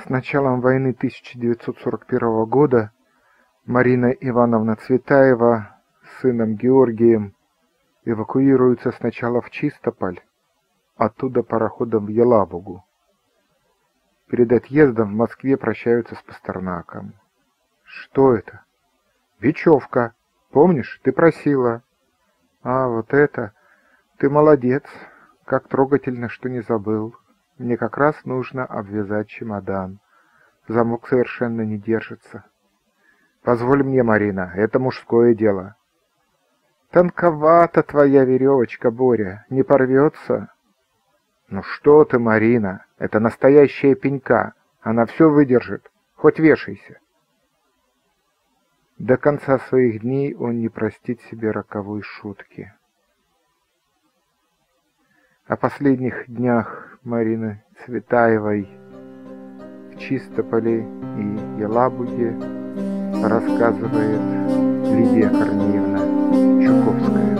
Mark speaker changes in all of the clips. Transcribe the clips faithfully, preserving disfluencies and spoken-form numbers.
Speaker 1: С началом войны тысяча девятьсот сорок первого года Марина Ивановна Цветаева с сыном Георгием эвакуируется сначала в Чистополь, оттуда пароходом в Елабугу. Перед отъездом в Москве прощаются с Пастернаком. Что это? Бечевка. Помнишь, ты просила. А, вот это. Ты молодец. Как трогательно, что не забыл. Мне как раз нужно обвязать чемодан. Замок совершенно не держится. Позволь мне, Марина, это мужское дело. Тонковата твоя веревочка, Боря, не порвется? Ну что ты, Марина, это настоящая пенька, она все выдержит, хоть вешайся. До конца своих дней он не простит себе роковой шутки. О последних днях Марины Цветаевой в Чистополе и Елабуге рассказывает Лидия Корнеевна Чуковская.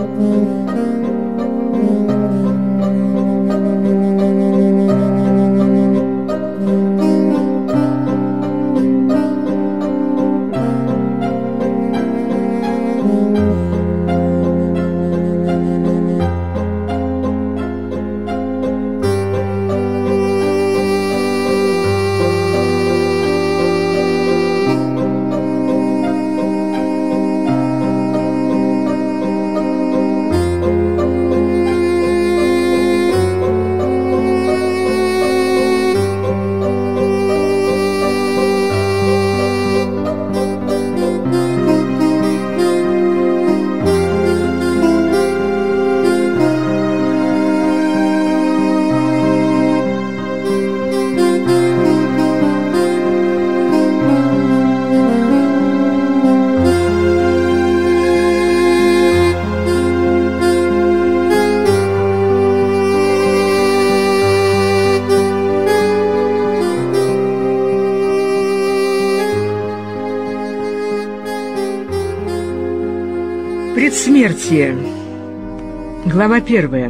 Speaker 2: Предсмертие. Глава первая.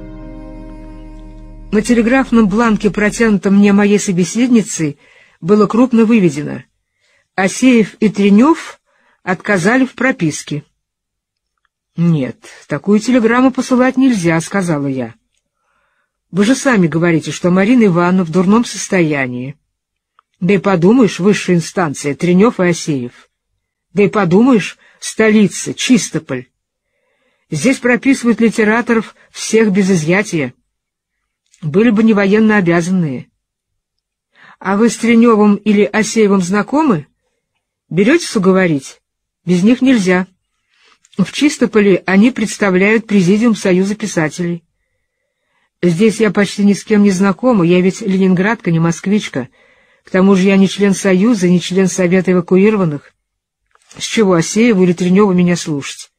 Speaker 2: На телеграфном бланке, протянутом мне моей собеседницей, было крупно выведено: Асеев и Тренев отказали в прописке. «Нет, такую телеграмму посылать нельзя», — сказала я. «Вы же сами говорите, что Марина Ивановна в дурном состоянии. Да и подумаешь, высшая инстанция, Тренев и Асеев. Да и подумаешь, столица, Чистополь. Здесь прописывают литераторов всех без изъятия. Были бы не военно обязанные. А вы с Треневым или Асеевым знакомы? Беретесь уговорить? Без них нельзя. В Чистополе они представляют президиум Союза писателей. Здесь я почти ни с кем не знакома, я ведь ленинградка, не москвичка. К тому же я не член Союза, не член Совета эвакуированных. С чего Асееву или Треневу меня слушать?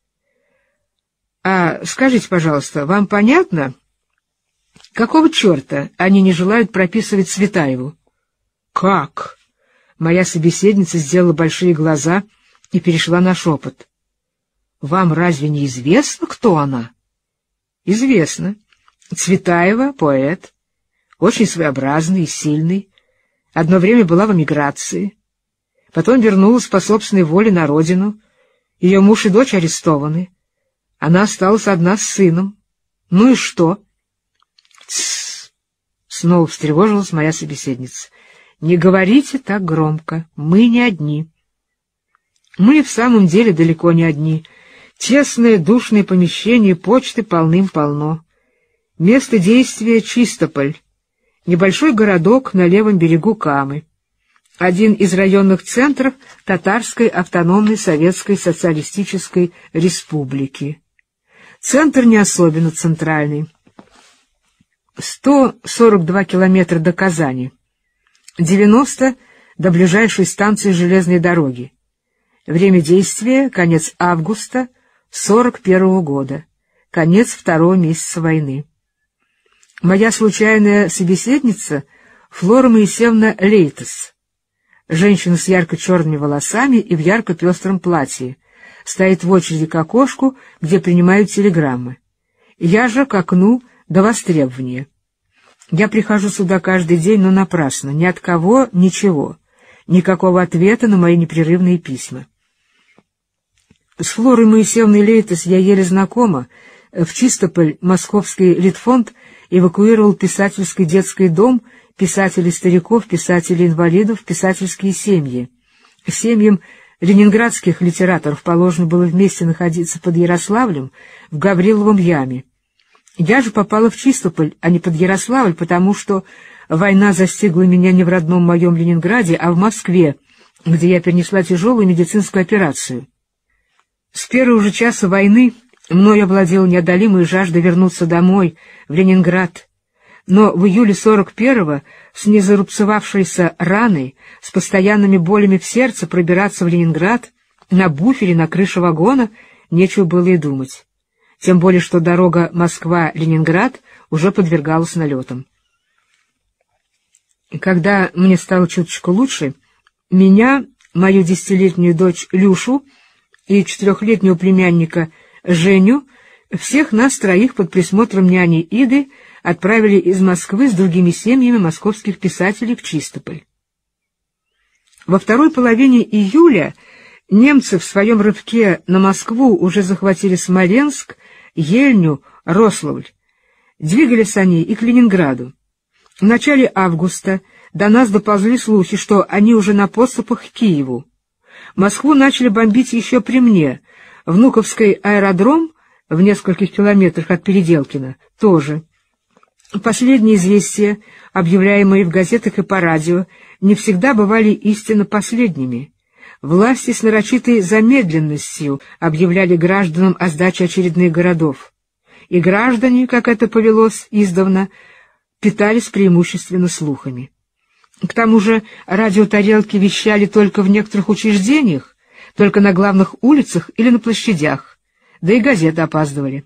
Speaker 2: А скажите, пожалуйста, вам понятно, какого черта они не желают прописывать Цветаеву? Как? Моя собеседница сделала большие глаза и перешла на шепот. Вам разве не известно, кто она? Известно. Цветаева — поэт, очень своеобразный и сильный. Одно время была в эмиграции. Потом вернулась по собственной воле на родину. Ее муж и дочь арестованы. Она осталась одна с сыном. Ну и что? Тссс! Снова встревожилась моя собеседница. Не говорите так громко. Мы не одни. Мы в самом деле далеко не одни. Тесное душное помещение почты полным-полно. Место действия — Чистополь. Небольшой городок на левом берегу Камы. Один из районных центров Татарской автономной Советской Социалистической Республики. Центр не особенно центральный. сто сорок два километра до Казани. девяносто до ближайшей станции железной дороги. Время действия — конец августа сорок первого года. Конец второго месяца войны. Моя случайная собеседница — Флора Моисеевна Лейтес. Женщина с ярко-черными волосами и в ярко-пестром платье. Стоит в очереди к окошку, где принимают телеграммы. Я же к окну до востребования. Я прихожу сюда каждый день, но напрасно. Ни от кого ничего. Никакого ответа на мои непрерывные письма. С Флорой Моисеевной Лейтес я еле знакома. В Чистополь Московский Литфонд эвакуировал писательский детский дом, писателей-стариков, писателей-инвалидов, писательские семьи. Семьям ленинградских литераторов положено было вместе находиться под Ярославлем в Гавриловом яме. Я же попала в Чистополь, а не под Ярославль, потому что война застигла меня не в родном моем Ленинграде, а в Москве, где я перенесла тяжелую медицинскую операцию. С первого же часа войны мной овладела неодолимая жажда вернуться домой, в Ленинград. Но в июле сорок первого, с незарубцевавшейся раной, с постоянными болями в сердце пробираться в Ленинград, на буфере, на крыше вагона, нечего было и думать. Тем более, что дорога Москва-Ленинград уже подвергалась налетам. Когда мне стало чуточку лучше, меня, мою десятилетнюю дочь Люшу и четырехлетнего племянника Женю, всех нас троих под присмотром няни Иды отправили из Москвы с другими семьями московских писателей в Чистополь. Во второй половине июля немцы в своем рывке на Москву уже захватили Смоленск, Ельню, Рославль. Двигались они и к Ленинграду. В начале августа до нас доползли слухи, что они уже на подступах к Киеву. Москву начали бомбить еще при мне. Внуковский аэродром в нескольких километрах от Переделкина тоже. Последние известия, объявляемые в газетах и по радио, не всегда бывали истинно последними. Власти с нарочитой замедленностью объявляли гражданам о сдаче очередных городов. И граждане, как это повелось издавна, питались преимущественно слухами. К тому же радиотарелки вещали только в некоторых учреждениях, только на главных улицах или на площадях, да и газеты опаздывали.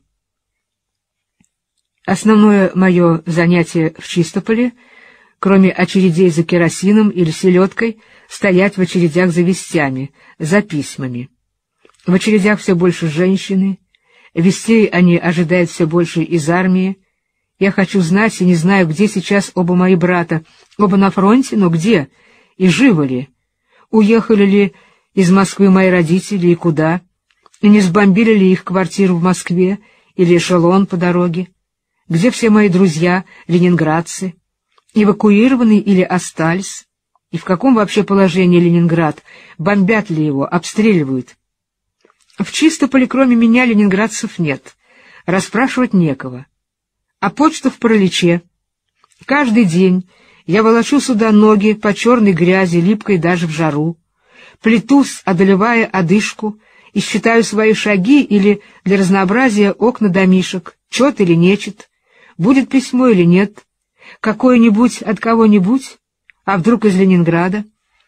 Speaker 2: Основное мое занятие в Чистополе, кроме очередей за керосином или селедкой, стоять в очередях за вестями, за письмами. В очередях все больше женщины, вестей они ожидают все больше из армии. Я хочу знать и не знаю, где сейчас оба мои брата, оба на фронте, но где и живы ли, уехали ли из Москвы мои родители и куда, и не сбомбили ли их квартиру в Москве или эшелон по дороге, где все мои друзья, ленинградцы, эвакуированы или остались, и в каком вообще положении Ленинград, бомбят ли его, обстреливают. В Чистополе кроме меня ленинградцев нет, расспрашивать некого. А почта в параличе. Каждый день я волочу сюда ноги по черной грязи, липкой даже в жару, плетусь, одолевая одышку, и считаю свои шаги или, для разнообразия, окна домишек, чет или нечет, будет письмо или нет, какое-нибудь от кого-нибудь, а вдруг из Ленинграда.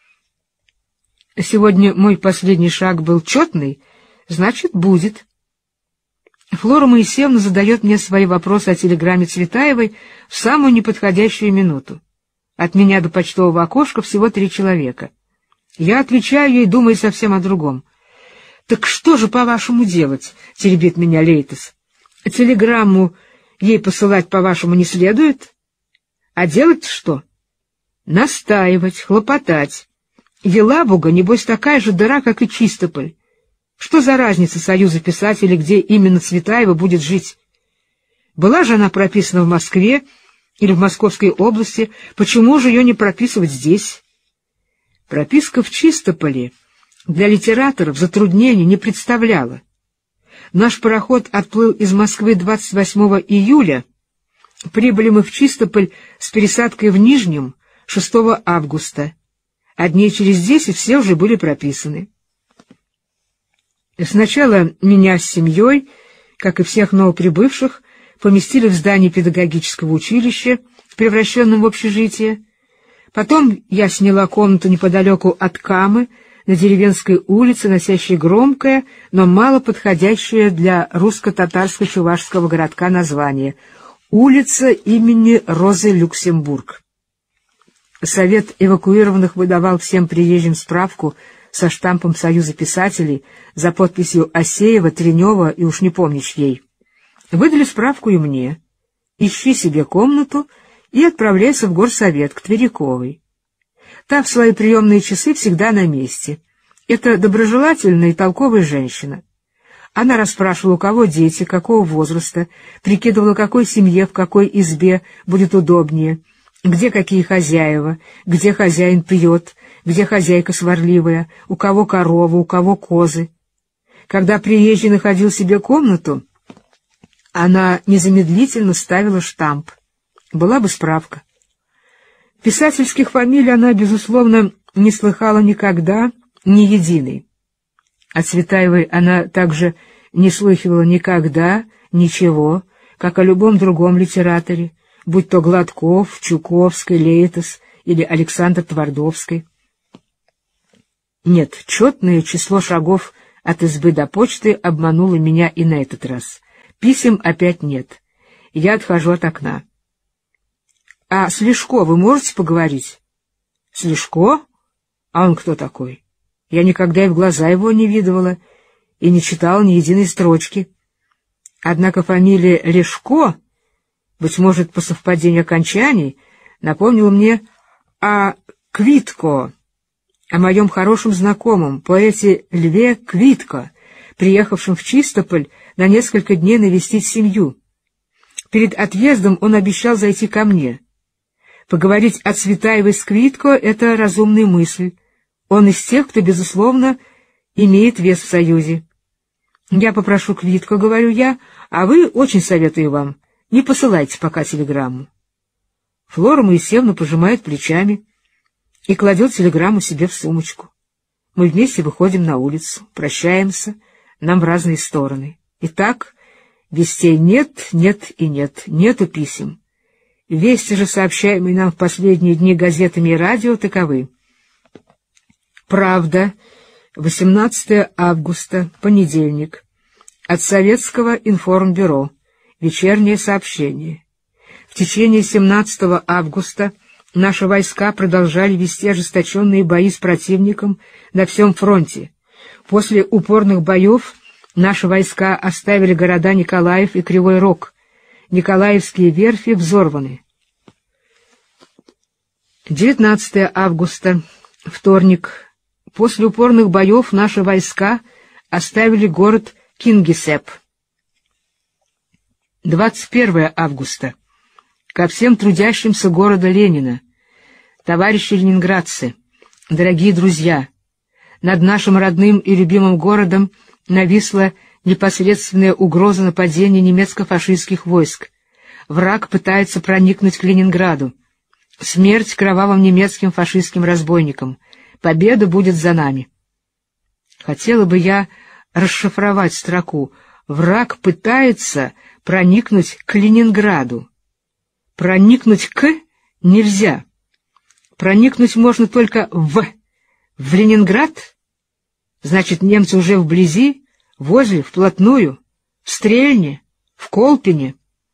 Speaker 2: Сегодня мой последний шаг был четный, значит, будет. Флора Моисеевна задает мне свои вопросы о телеграмме Цветаевой в самую неподходящую минуту. От меня до почтового окошка всего три человека. Я отвечаю ей, думая совсем о другом. «Так что же, по-вашему, делать?» — теребит меня Лейтес. «Телеграмму ей посылать, по-вашему, не следует? А делать что? Настаивать, хлопотать. Елабуга, небось, такая же дыра, как и Чистополь. Что за разница Союза писателей, где именно Цветаева будет жить? Была же она прописана в Москве или в Московской области, почему же ее не прописывать здесь? Прописка в Чистополе для литераторов затруднений не представляла. Наш пароход отплыл из Москвы двадцать восьмого июля, прибыли мы в Чистополь с пересадкой в Нижнем шестого августа, а дней через десять все уже были прописаны. Сначала меня с семьей, как и всех новоприбывших, поместили в здание педагогического училища, превращенном в общежитие. Потом я сняла комнату неподалеку от Камы, на деревенской улице, носящей громкое, но мало подходящее для русско-татарско-чувашского городка название — улица имени Розы Люксембург. Совет эвакуированных выдавал всем приезжим справку со штампом Союза писателей за подписью Асеева, Тренева и уж не помню чьей. Выдали справку и мне. Ищи себе комнату и отправляется в горсовет к Тверяковой. Та в свои приемные часы всегда на месте. Это доброжелательная и толковая женщина. Она расспрашивала, у кого дети, какого возраста, прикидывала, какой семье, в какой избе будет удобнее, где какие хозяева, где хозяин пьет, где хозяйка сварливая, у кого корова, у кого козы. Когда приезжий находил себе комнату, она незамедлительно ставила штамп. Была бы справка. Писательских фамилий она, безусловно, не слыхала никогда, ни единой. От Цветаевой она также не слыхивала никогда ничего, как о любом другом литераторе, будь то Гладков, Чуковский, Лейтос или Александр Твардовский. Нет, четное число шагов от избы до почты обмануло меня и на этот раз. Писем опять нет. Я отхожу от окна. — А с Лешко вы можете поговорить? — С Лешко? А он кто такой? Я никогда и в глаза его не видывала и не читала ни единой строчки. Однако фамилия Лешко, быть может, по совпадению окончаний, напомнила мне о Квитко, о моем хорошем знакомом, поэте Льве Квитко, приехавшем в Чистополь на несколько дней навестить семью. Перед отъездом он обещал зайти ко мне. Поговорить о Цветаевой с Квитко — это разумная мысль. Он из тех, кто, безусловно, имеет вес в Союзе. Я попрошу Квитко, говорю я, а вы, очень советую вам, не посылайте пока телеграмму. Флора Моисеевна пожимает плечами и кладет телеграмму себе в сумочку. Мы вместе выходим на улицу, прощаемся, нам в разные стороны. Итак, вестей нет, нет и нет, нету писем. Вести же, сообщаемые нам в последние дни газетами и радио, таковы. «Правда», восемнадцатое августа, понедельник. От Советского информбюро. Вечернее сообщение. В течение семнадцатого августа наши войска продолжали вести ожесточенные бои с противником на всем фронте. После упорных боев наши войска оставили города Николаев и Кривой Рог. Николаевские верфи взорваны. девятнадцатое августа, вторник. После упорных боев наши войска оставили город Кингисепп. двадцать первое августа. Ко всем трудящимся города Ленина. Товарищи ленинградцы, дорогие друзья, над нашим родным и любимым городом нависла непосредственная угроза нападения немецко-фашистских войск. Враг пытается проникнуть к Ленинграду. Смерть кровавым немецким фашистским разбойникам. Победа будет за нами. Хотела бы я расшифровать строку «Враг пытается проникнуть к Ленинграду». Проникнуть «к» нельзя. Проникнуть можно только «в». В Ленинград? Значит, немцы уже вблизи, возле, вплотную, в Стрельне, в Колпине.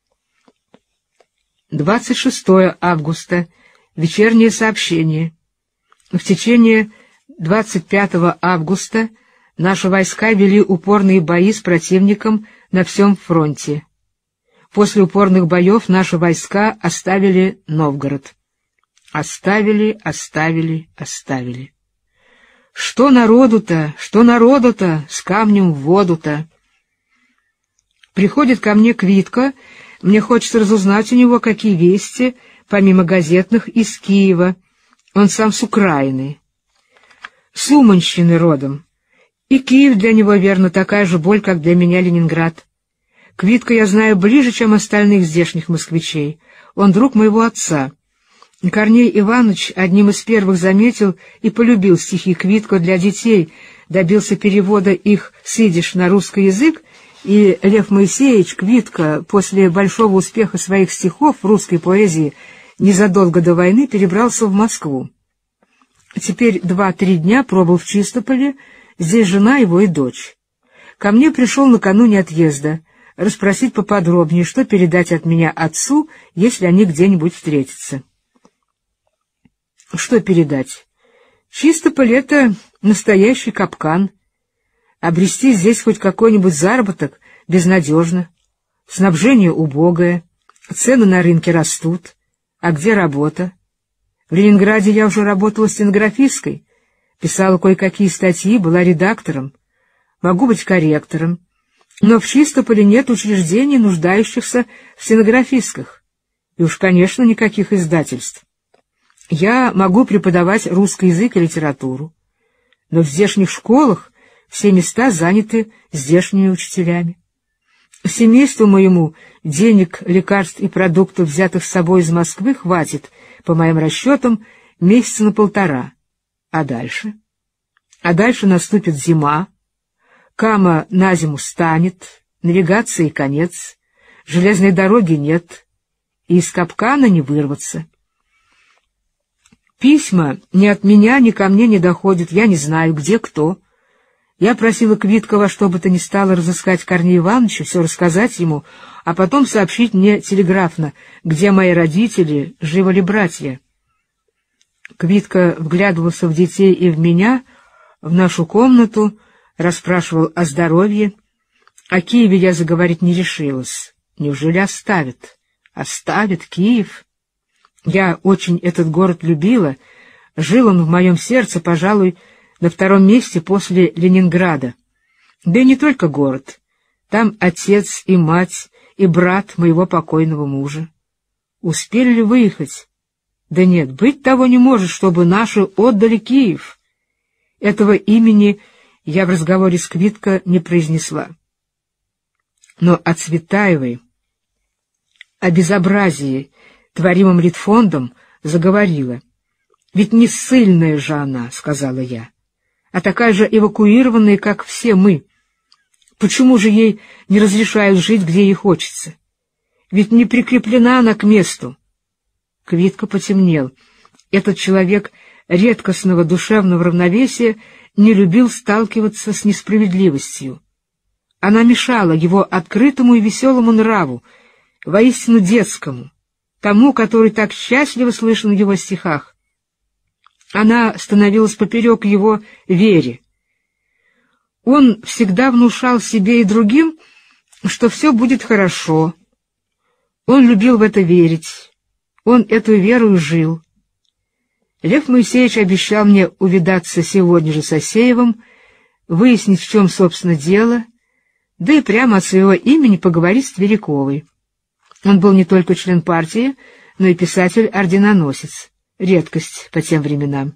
Speaker 2: двадцать шестое августа. Вечернее сообщение. В течение двадцать пятого августа наши войска вели упорные бои с противником на всем фронте. После упорных боев наши войска оставили Новгород. Оставили, оставили, оставили. Что народу-то, что народу-то, с камнем в воду-то. Приходит ко мне Квитко, мне хочется разузнать у него, какие вести, помимо газетных, из Киева. Он сам с Украины. С Уманщины родом. И Киев для него, верно, такая же боль, как для меня Ленинград. Квитко я знаю ближе, чем остальных здешних москвичей. Он друг моего отца. Корней Иванович одним из первых заметил и полюбил стихи Квитко для детей, добился перевода их с идиш на русский язык, и Лев Моисеевич Квитко после большого успеха своих стихов в русской поэзии незадолго до войны перебрался в Москву. Теперь два-три дня пробыл в Чистополе, здесь жена его и дочь. Ко мне пришел накануне отъезда расспросить поподробнее, что передать от меня отцу, если они где-нибудь встретятся. Что передать? Чистополь — это настоящий капкан. Обрести здесь хоть какой-нибудь заработок безнадежно. Снабжение убогое, цены на рынке растут. А где работа? В Ленинграде я уже работала стенографисткой, писала кое-какие статьи, была редактором. Могу быть корректором. Но в Чистополе нет учреждений, нуждающихся в стенографистках. И уж, конечно, никаких издательств. Я могу преподавать русский язык и литературу. Но в здешних школах все места заняты здешними учителями. Семейству моему денег, лекарств и продуктов, взятых с собой из Москвы, хватит, по моим расчетам, месяца на полтора. А дальше? А дальше наступит зима, Кама на зиму станет, навигации конец, железной дороги нет, и из капкана не вырваться. Письма ни от меня, ни ко мне не доходят, я не знаю, где кто. Я просила Квиткова, что бы то ни стало, разыскать Корнея Ивановича, все рассказать ему, а потом сообщить мне телеграфно, где мои родители, живы ли братья. Квитка вглядывался в детей и в меня, в нашу комнату, расспрашивал о здоровье. О Киеве я заговорить не решилась. Неужели оставит? Оставит Киев? Я очень этот город любила. Жил он в моем сердце, пожалуй, на втором месте после Ленинграда. Да и не только город. Там отец и мать, и брат моего покойного мужа. Успели ли выехать? Да нет, быть того не может, чтобы наши отдали Киев. Этого имени я в разговоре с Квитко не произнесла. Но о Цветаевой, о безобразии, творимом Литфондом, заговорила. «Ведь не ссыльная же она», — сказала я, — «а такая же эвакуированная, как все мы. Почему же ей не разрешают жить, где ей хочется? Ведь не прикреплена она к месту». Квитко потемнел. Этот человек редкостного душевного равновесия не любил сталкиваться с несправедливостью. Она мешала его открытому и веселому нраву, воистину детскому, тому, который так счастливо слышен в его стихах. Она становилась поперек его вере. Он всегда внушал себе и другим, что все будет хорошо. Он любил в это верить. Он эту веру и жил. Лев Моисеевич обещал мне увидаться сегодня же с Асеевым, выяснить, в чем, собственно, дело, да и прямо от своего имени поговорить с Тверяковой. Он был не только член партии, но и писатель-орденоносец. Редкость по тем временам.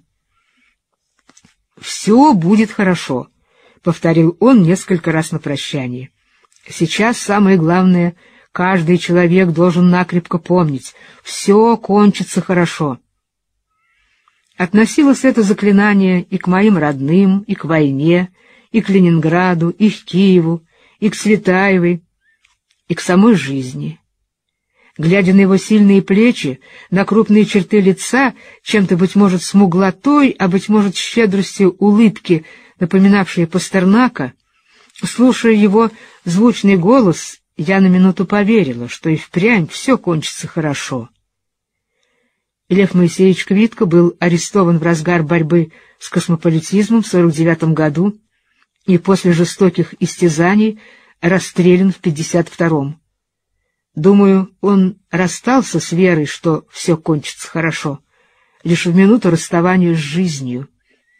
Speaker 2: «Все будет хорошо», — повторил он несколько раз на прощание. «Сейчас самое главное, каждый человек должен накрепко помнить, все кончится хорошо». Относилось это заклинание и к моим родным, и к войне, и к Ленинграду, и к Киеву, и к Цветаевой, и к самой жизни. Глядя на его сильные плечи, на крупные черты лица, чем-то, быть может, смуглотой, а, быть может, щедростью улыбки, напоминавшие Пастернака, слушая его звучный голос, я на минуту поверила, что и впрямь все кончится хорошо. Лев Моисеевич Квитко был арестован в разгар борьбы с космополитизмом в сорок девятом году и после жестоких истязаний расстрелян в пятьдесят втором. Думаю, он расстался с верой, что все кончится хорошо, лишь в минуту расставания с жизнью.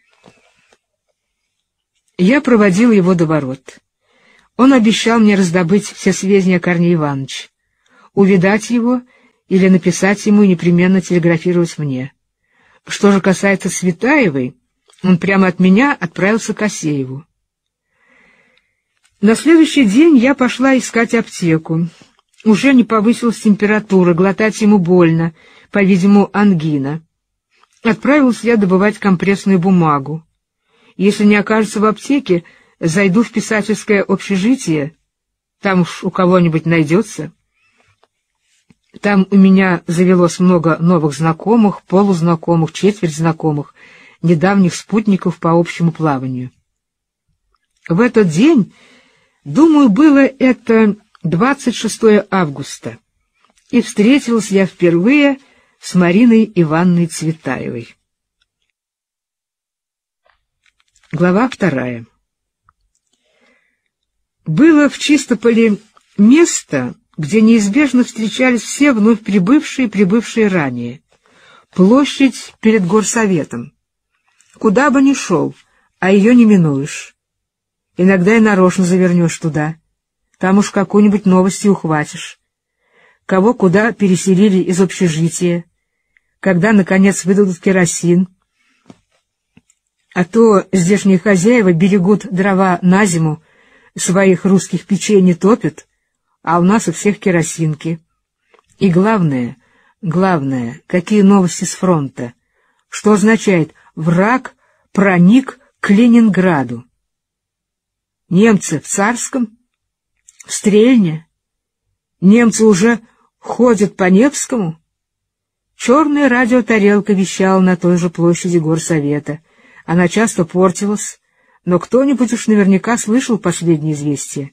Speaker 2: Я проводил его до ворот. Он обещал мне раздобыть все сведения о Корнее Ивановиче, увидать его или написать ему и непременно телеграфировать мне. Что же касается Цветаевой, он прямо от меня отправился к Асееву. На следующий день я пошла искать аптеку. Уже не повысилась температура, глотать ему больно, по-видимому, ангина. Отправилась я добывать компрессную бумагу. Если не окажется в аптеке, зайду в писательское общежитие, там уж у кого-нибудь найдется. Там у меня завелось много новых знакомых, полузнакомых, четверть знакомых, недавних спутников по общему плаванию. В этот день, думаю, было это двадцать шестое августа, и встретилась я впервые с Мариной Ивановной Цветаевой. Глава вторая. Было в Чистополе место, где неизбежно встречались все вновь прибывшие и прибывшие ранее. Площадь перед горсоветом. Куда бы ни шел, а ее не минуешь. Иногда и нарочно завернешь туда. Там уж какую-нибудь новость и ухватишь. Кого куда переселили из общежития, когда, наконец, выдадут керосин. А то здешние хозяева берегут дрова на зиму, своих русских печей не топят, а у нас у всех керосинки. И главное, главное, какие новости с фронта, что означает «враг проник к Ленинграду». Немцы в Царском, в Стрельне, немцы уже ходят по Невскому. Черная радиотарелка вещала на той же площади горсовета. Она часто портилась, но кто-нибудь уж наверняка слышал последние известия.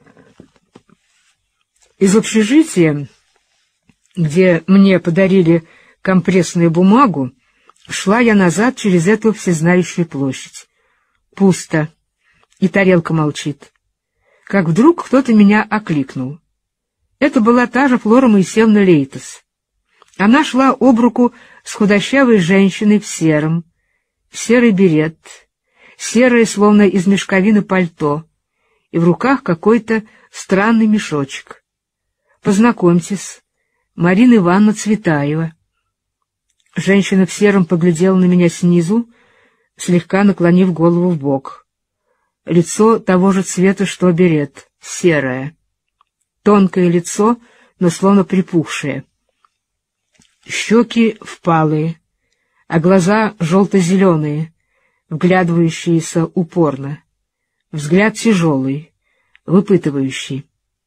Speaker 2: Из общежития, где мне подарили компрессную бумагу, шла я назад через эту всезнающую площадь. Пусто, и тарелка молчит. Как вдруг кто-то меня окликнул. Это была та же Флора Моисеевна Лейтас. Она шла об руку с худощавой женщиной в сером, в серый берет, серое, словно из мешковины пальто, и в руках какой-то странный мешочек. «Познакомьтесь, Марина Ивановна Цветаева». Женщина в сером поглядела на меня снизу, слегка наклонив голову вбок. Лицо того же цвета, что берет, серое. Тонкое лицо, но словно припухшее. Щеки впалые, а глаза желто-зеленые, вглядывающиеся упорно. Взгляд тяжелый, выпытывающий.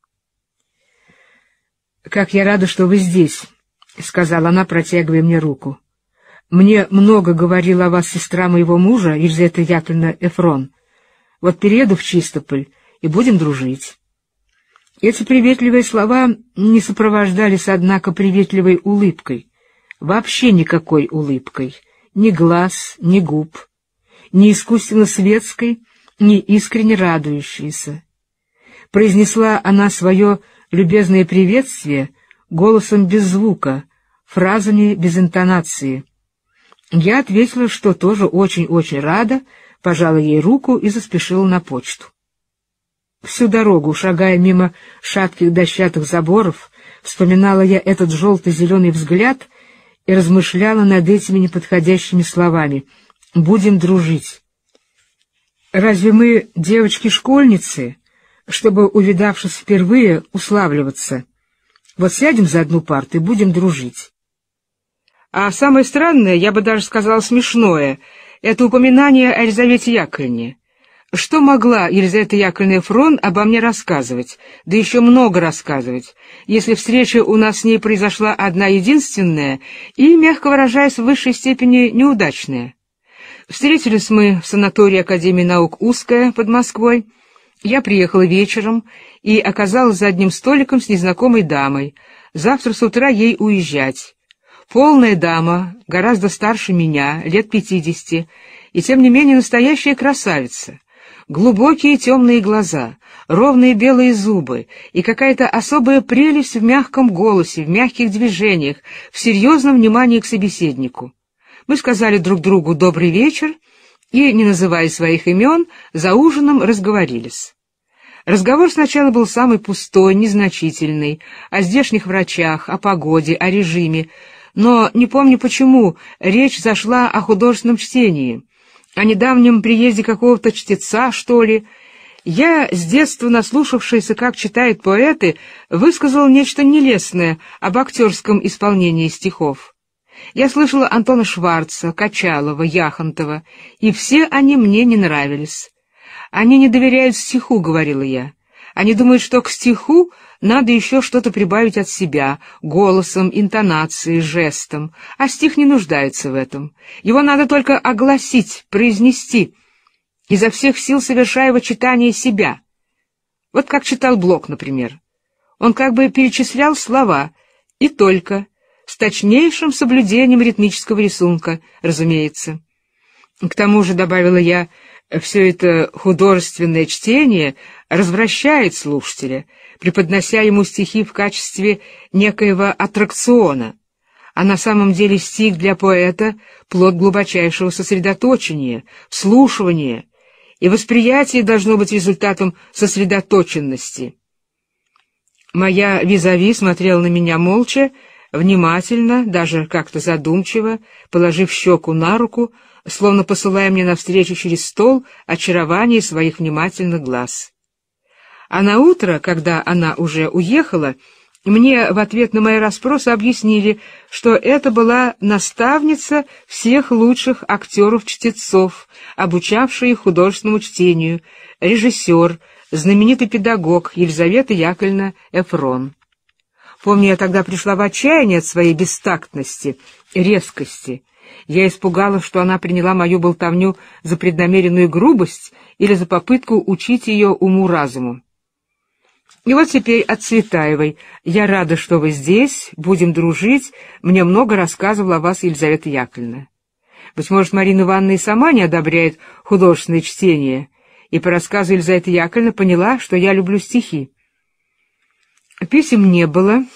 Speaker 2: «Как я рада, что вы здесь», — сказала она, протягивая мне руку. «Мне много говорила о вас сестра моего мужа, Елизавета Яковлевна Эфрон. Вот перееду в Чистополь, и будем дружить». Эти приветливые слова не сопровождались, однако, приветливой улыбкой. Вообще никакой улыбкой. Ни глаз, ни губ. Ни искусственно светской, ни искренне радующейся. Произнесла она свое любезное приветствие голосом без звука, фразами без интонации. Я ответила, что тоже очень-очень рада, пожала ей руку и заспешила на почту. Всю дорогу, шагая мимо шатких дощатых заборов, вспоминала я этот желто-зеленый взгляд и размышляла над этими неподходящими словами «будем дружить». Разве мы девочки-школьницы, чтобы, увидавшись впервые, уславливаться? Вот сядем за одну парту и будем дружить. А самое странное, я бы даже сказала смешное, это упоминание о Елизавете Яковлевне. Что могла Елизавета Яковлевна Эфрон обо мне рассказывать, да еще много рассказывать, если встреча у нас с ней произошла одна единственная и, мягко выражаясь, в высшей степени неудачная? Встретились мы в санатории Академии наук «Узкая» под Москвой. Я приехала вечером и оказалась за одним столиком с незнакомой дамой. Завтра с утра ей уезжать. Полная дама, гораздо старше меня, лет пятидесяти, и тем не менее настоящая красавица. Глубокие темные глаза, ровные белые зубы и какая-то особая прелесть в мягком голосе, в мягких движениях, в серьезном внимании к собеседнику. Мы сказали друг другу «добрый вечер» и, не называя своих имен, за ужином разговорились. Разговор сначала был самый пустой, незначительный, о здешних врачах, о погоде, о режиме, но, не помню почему, речь зашла о художественном чтении, о недавнем приезде какого-то чтеца, что ли. Я, с детства наслушавшаяся, как читают поэты, высказал нечто нелестное об актерском исполнении стихов. Я слышала Антона Шварца, Качалова, Яхонтова, и все они мне не нравились. «Они не доверяют стиху», — говорила я. «Они думают, что к стиху надо еще что-то прибавить от себя, голосом, интонацией, жестом, а стих не нуждается в этом. Его надо только огласить, произнести, изо всех сил совершая во читании себя». Вот как читал Блок, например. Он как бы перечислял слова, и только, с точнейшим соблюдением ритмического рисунка, разумеется. К тому же, добавила я, Все это художественное чтение развращает слушателя, преподнося ему стихи в качестве некоего аттракциона, а на самом деле стих для поэта — плод глубочайшего сосредоточения, вслушивания, и восприятие должно быть результатом сосредоточенности. Моя визави смотрела на меня молча, внимательно, даже как-то задумчиво, положив щеку на руку, словно посылая мне навстречу через стол очарование своих внимательных глаз. А на утро, когда она уже уехала, мне в ответ на мои расспросы объяснили, что это была наставница всех лучших актеров-чтецов, обучавшая их художественному чтению, режиссер, знаменитый педагог Елизавета Яковлевна Эфрон. Помню, я тогда пришла в отчаяние от своей бестактности, резкости. Я испугалась, что она приняла мою болтовню за преднамеренную грубость или за попытку учить ее уму-разуму. И вот теперь от Цветаевой. Я рада, что вы здесь, будем дружить. Мне много рассказывала о вас Елизавета Яковлевна. Быть может, Марина Ивановна и сама не одобряет художественное чтение, и по рассказу Елизаветы Яковлевны поняла, что я люблю стихи. Писем не было.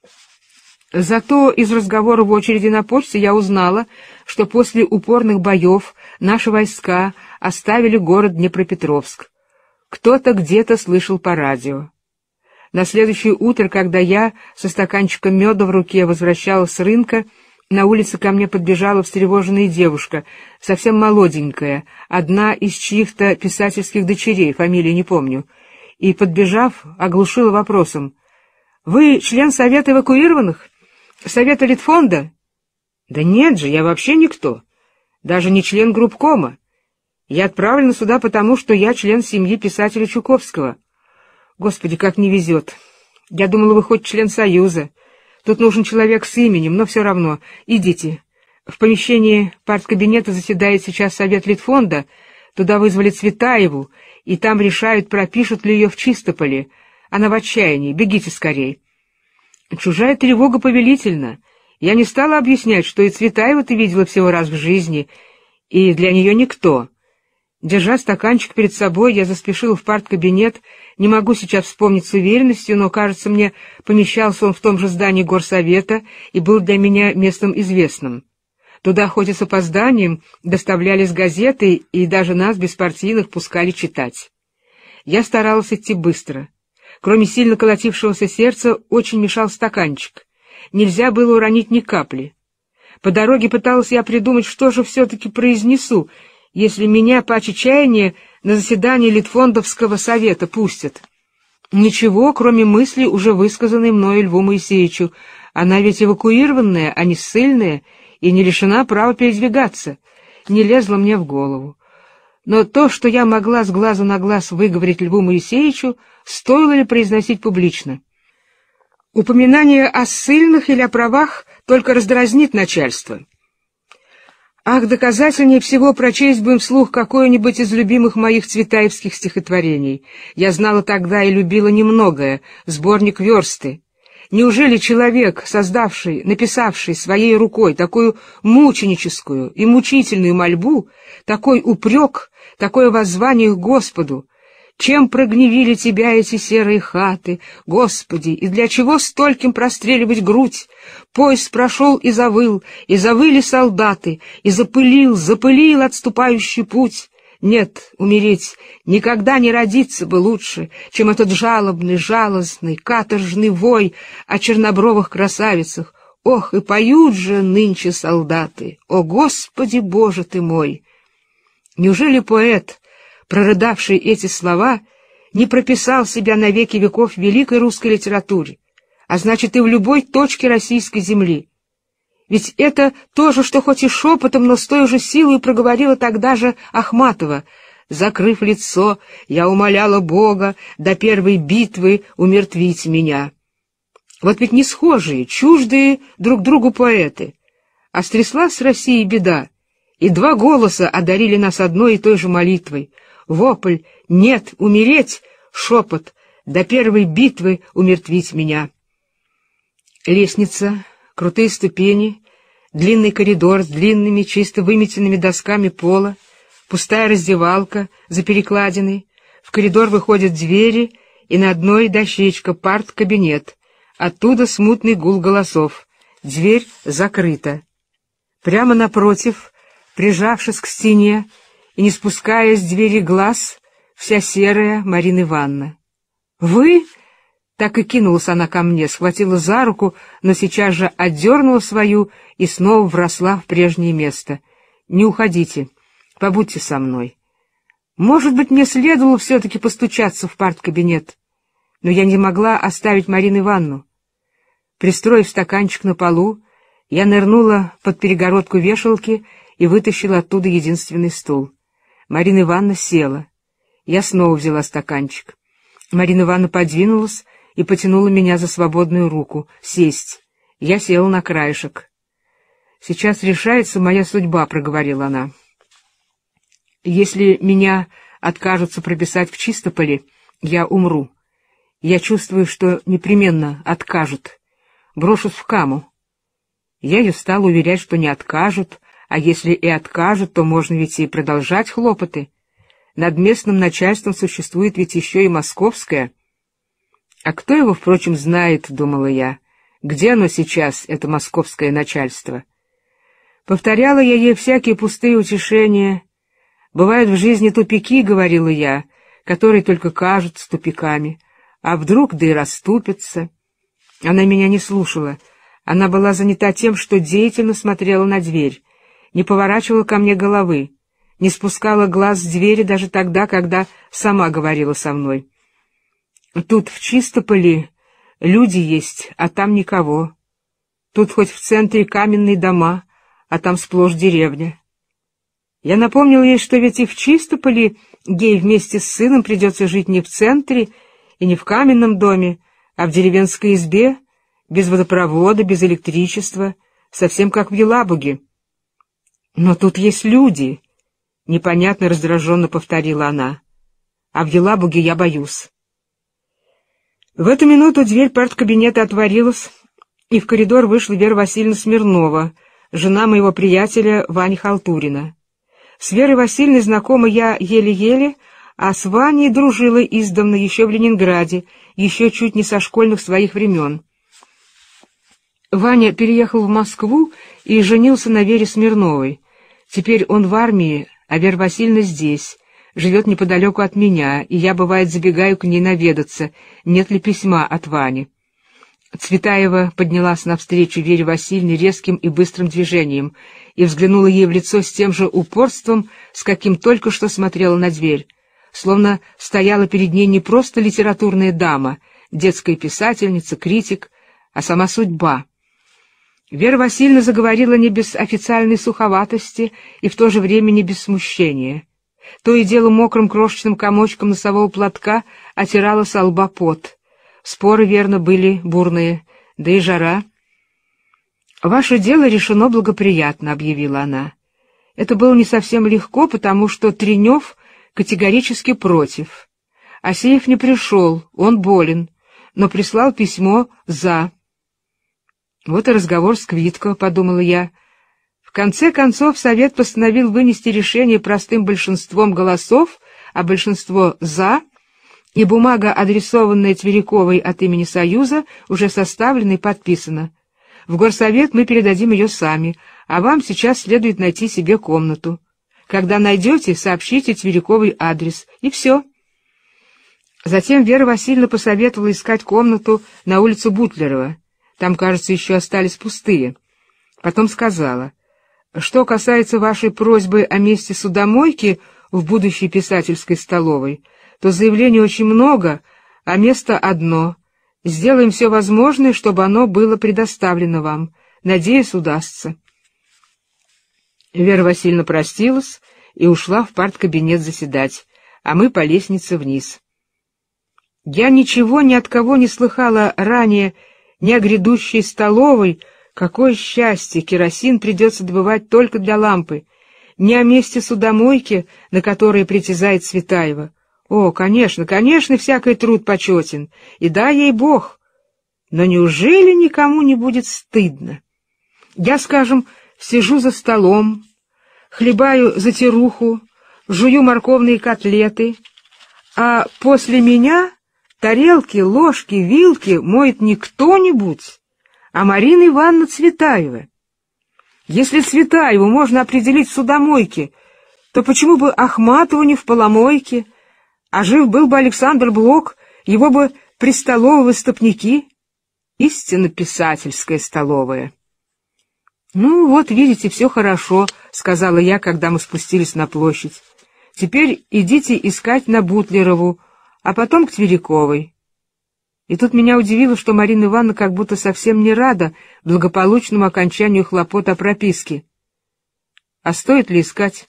Speaker 2: Зато из разговора в очереди на почте я узнала, что после упорных боев наши войска оставили город Днепропетровск. Кто-то где-то слышал по радио. На следующее утро, когда я со стаканчиком меда в руке возвращалась с рынка, на улице ко мне подбежала встревоженная девушка, совсем молоденькая, одна из чьих-то писательских дочерей, фамилии не помню, и, подбежав, оглушила вопросом: «Вы член Совета эвакуированных? Совета Литфонда?» «Да нет же, я вообще никто, даже не член группкома. Я отправлена сюда потому, что я член семьи писателя Чуковского». Господи, как не везет. Я думала, вы хоть член Союза. Тут нужен человек с именем, но все равно. Идите. В помещении парткабинета заседает сейчас Совет Литфонда. Туда вызвали Цветаеву, и там решают, пропишут ли ее в Чистополе. Она в отчаянии. Бегите скорей. Чужая тревога повелительна. Я не стала объяснять, что и Цветаева ты видела всего раз в жизни, и для нее никто. Держа стаканчик перед собой, я заспешила в парткабинет. Не могу сейчас вспомнить с уверенностью, но, кажется мне, помещался он в том же здании горсовета и был для меня местом известным. Туда, хоть и с опозданием, доставлялись газеты, и даже нас, беспартийных, пускали читать. Я старалась идти быстро. Кроме сильно колотившегося сердца, очень мешал стаканчик. Нельзя было уронить ни капли. По дороге пыталась я придумать, что же все-таки произнесу, если меня по отчаянию на заседание Литфондовского совета пустят. Ничего, кроме мысли, уже высказанной мною Льву Моисеевичу. Она ведь эвакуированная, а не ссыльная, и не лишена права передвигаться. Не лезла мне в голову. Но то, что я могла с глазу на глаз выговорить Льву Моисеевичу, стоило ли произносить публично? Упоминание о ссыльных или о правах только раздразнит начальство. Ах, доказательнее всего прочесть бы им вслух какое-нибудь из любимых моих цветаевских стихотворений. Я знала тогда и любила немногое, сборник «Версты». Неужели человек, создавший, написавший своей рукой такую мученическую и мучительную мольбу, такой упрек, такое воззвание к Господу, чем прогневили тебя эти серые хаты, Господи, и для чего стольким простреливать грудь? Поезд прошел и завыл, и завыли солдаты, и запылил, запылил отступающий путь. Нет, умереть никогда не родиться бы лучше, чем этот жалобный, жалостный, каторжный вой о чернобровых красавицах. Ох, и поют же нынче солдаты! О, Господи Боже ты мой! Неужели поэт, прорыдавший эти слова, не прописал себя на веки веков в великой русской литературе, а значит и в любой точке российской земли? Ведь это то же, что хоть и шепотом, но с той же силой проговорила тогда же Ахматова. Закрыв лицо, я умоляла Бога до первой битвы умертвить меня. Вот ведь не схожие, чуждые друг другу поэты. А стряслась с Россией беда, и два голоса одарили нас одной и той же молитвой. Вопль «Нет, умереть!» шепот «До первой битвы умертвить меня». Лестница, крутые ступени, длинный коридор с длинными, чисто выметенными досками пола, пустая раздевалка за перекладиной, в коридор выходят двери, и на одной дощечка парт-кабинет, оттуда смутный гул голосов, дверь закрыта. Прямо напротив, прижавшись к стене и не спуская с двери глаз, вся серая Марина Ивановна. «Вы?» — так и кинулась она ко мне, схватила за руку, но сейчас же отдернула свою и снова вросла в прежнее место. «Не уходите, побудьте со мной. Может быть, мне следовало все-таки постучаться в парт-кабинет, но я не могла оставить Марину Ивановну. Пристроив стаканчик на полу, я нырнула под перегородку вешалки и вытащила оттуда единственный стул. Марина Ивановна села. Я снова взяла стаканчик. Марина Ивановна подвинулась и потянула меня за свободную руку. Сесть. Я села на краешек. «Сейчас решается моя судьба», — проговорила она. «Если меня откажутся прописать в Чистополе, я умру. Я чувствую, что непременно откажут. Брошусь в Каму». Я ее стала уверять, что не откажут, а если и откажут, то можно ведь и продолжать хлопоты. Над местным начальством существует ведь еще и московское. А кто его, впрочем, знает, — думала я, — где оно сейчас, это московское начальство? Повторяла я ей всякие пустые утешения. Бывают в жизни тупики, — говорила я, — которые только кажутся тупиками, а вдруг да и расступятся. Она меня не слушала. Она была занята тем, что деятельно смотрела на дверь, не поворачивала ко мне головы, не спускала глаз с двери даже тогда, когда сама говорила со мной. Тут в Чистополе люди есть, а там никого. Тут хоть в центре каменные дома, а там сплошь деревня. Я напомнил ей, что ведь и в Чистополе ей вместе с сыном придется жить не в центре и не в каменном доме, а в деревенской избе, без водопровода, без электричества, совсем как в Елабуге. «Но тут есть люди», — непонятно раздраженно повторила она. «А в Елабуге я боюсь». В эту минуту дверь парткабинета отворилась, и в коридор вышла Вера Васильевна Смирнова, жена моего приятеля Вани Халтурина. С Верой Васильевной знакома я еле-еле, а с Ваней дружила издавна еще в Ленинграде, еще чуть не со школьных своих времен. Ваня переехал в Москву и женился на Вере Смирновой. Теперь он в армии, а Вера Васильевна здесь, живет неподалеку от меня, и я, бывает, забегаю к ней наведаться, нет ли письма от Вани. Цветаева поднялась навстречу Вере Васильевне резким и быстрым движением и взглянула ей в лицо с тем же упорством, с каким только что смотрела на дверь, словно стояла перед ней не просто литературная дама, детская писательница, критик, а сама судьба. Вера Васильевна заговорила не без официальной суховатости и в то же время не без смущения. То и дело мокрым крошечным комочком носового платка отирала со лба пот. Споры, верно, были бурные, да и жара. «Ваше дело решено благоприятно», — объявила она. Это было не совсем легко, потому что Тренев категорически против. Асеев не пришел, он болен, но прислал письмо «за». Вот и разговор с Квитко, — подумала я. В конце концов Совет постановил вынести решение простым большинством голосов, а большинство «за», и бумага, адресованная Тверяковой от имени Союза, уже составлена и подписана. В горсовет мы передадим ее сами, а вам сейчас следует найти себе комнату. Когда найдете, сообщите Тверяковой адрес, и все. Затем Вера Васильевна посоветовала искать комнату на улицу Бутлерова. Там, кажется, еще остались пустые. Потом сказала: «Что касается вашей просьбы о месте судомойки в будущей писательской столовой, то заявлений очень много, а место одно. Сделаем все возможное, чтобы оно было предоставлено вам. Надеюсь, удастся». Вера Васильевна простилась и ушла в парткабинет заседать, а мы по лестнице вниз. Я ничего ни от кого не слыхала ранее, ни о грядущей столовой, какое счастье, керосин придется добывать только для лампы, ни о месте судомойки, на которое притязает Цветаева. О, конечно, конечно, всякий труд почетен, и дай ей Бог. Но неужели никому не будет стыдно? Я, скажем, сижу за столом, хлебаю затируху, жую морковные котлеты, а после меня тарелки, ложки, вилки моет не кто-нибудь, а Марина Ивановна Цветаева. Если Цветаеву можно определить в судомойке, то почему бы Ахматову не в поломойке, а жив был бы Александр Блок, его бы при столовой выступники? Истинно писательская столовая. «Ну, вот, видите, все хорошо», — сказала я, когда мы спустились на площадь. «Теперь идите искать на Бутлерову, а потом к Тверяковой». И тут меня удивило, что Марина Ивановна как будто совсем не рада благополучному окончанию хлопот о прописке. «А стоит ли искать?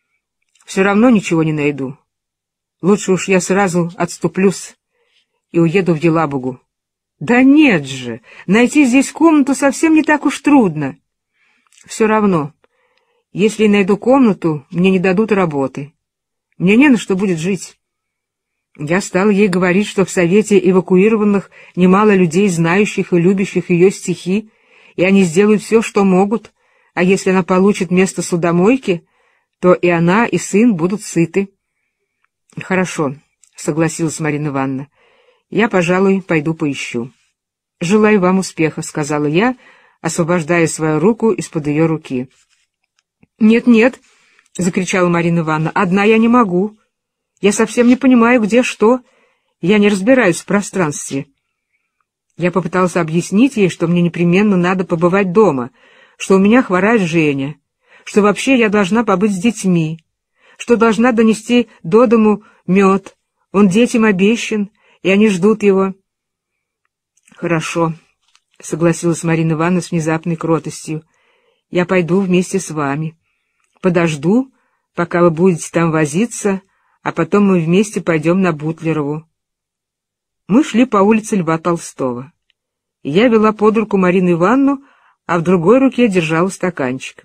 Speaker 2: Все равно ничего не найду. Лучше уж я сразу отступлюсь и уеду в Елабугу». «Да нет же, найти здесь комнату совсем не так уж трудно». «Все равно, если найду комнату, мне не дадут работы. Мне не на что будет жить». Я стал ей говорить, что в Совете эвакуированных немало людей, знающих и любящих ее стихи, и они сделают все, что могут, а если она получит место судомойки, то и она, и сын будут сыты. «Хорошо», — согласилась Марина Ивановна, — «я, пожалуй, пойду поищу». «Желаю вам успеха», — сказала я, освобождая свою руку из-под ее руки. «Нет-нет», — закричала Марина Ивановна, — «одна я не могу. Я совсем не понимаю, где что. Я не разбираюсь в пространстве». Я попытался объяснить ей, что мне непременно надо побывать дома, что у меня хворает Женя, что вообще я должна побыть с детьми, что должна донести до дому мед. Он детям обещан, и они ждут его. «Хорошо», — согласилась Марина Ивановна с внезапной кротостью. «Я пойду вместе с вами. Подожду, пока вы будете там возиться, а потом мы вместе пойдем на Бутлерову». Мы шли по улице Льва Толстого. Я вела под руку Марину Ивановну, а в другой руке держала стаканчик.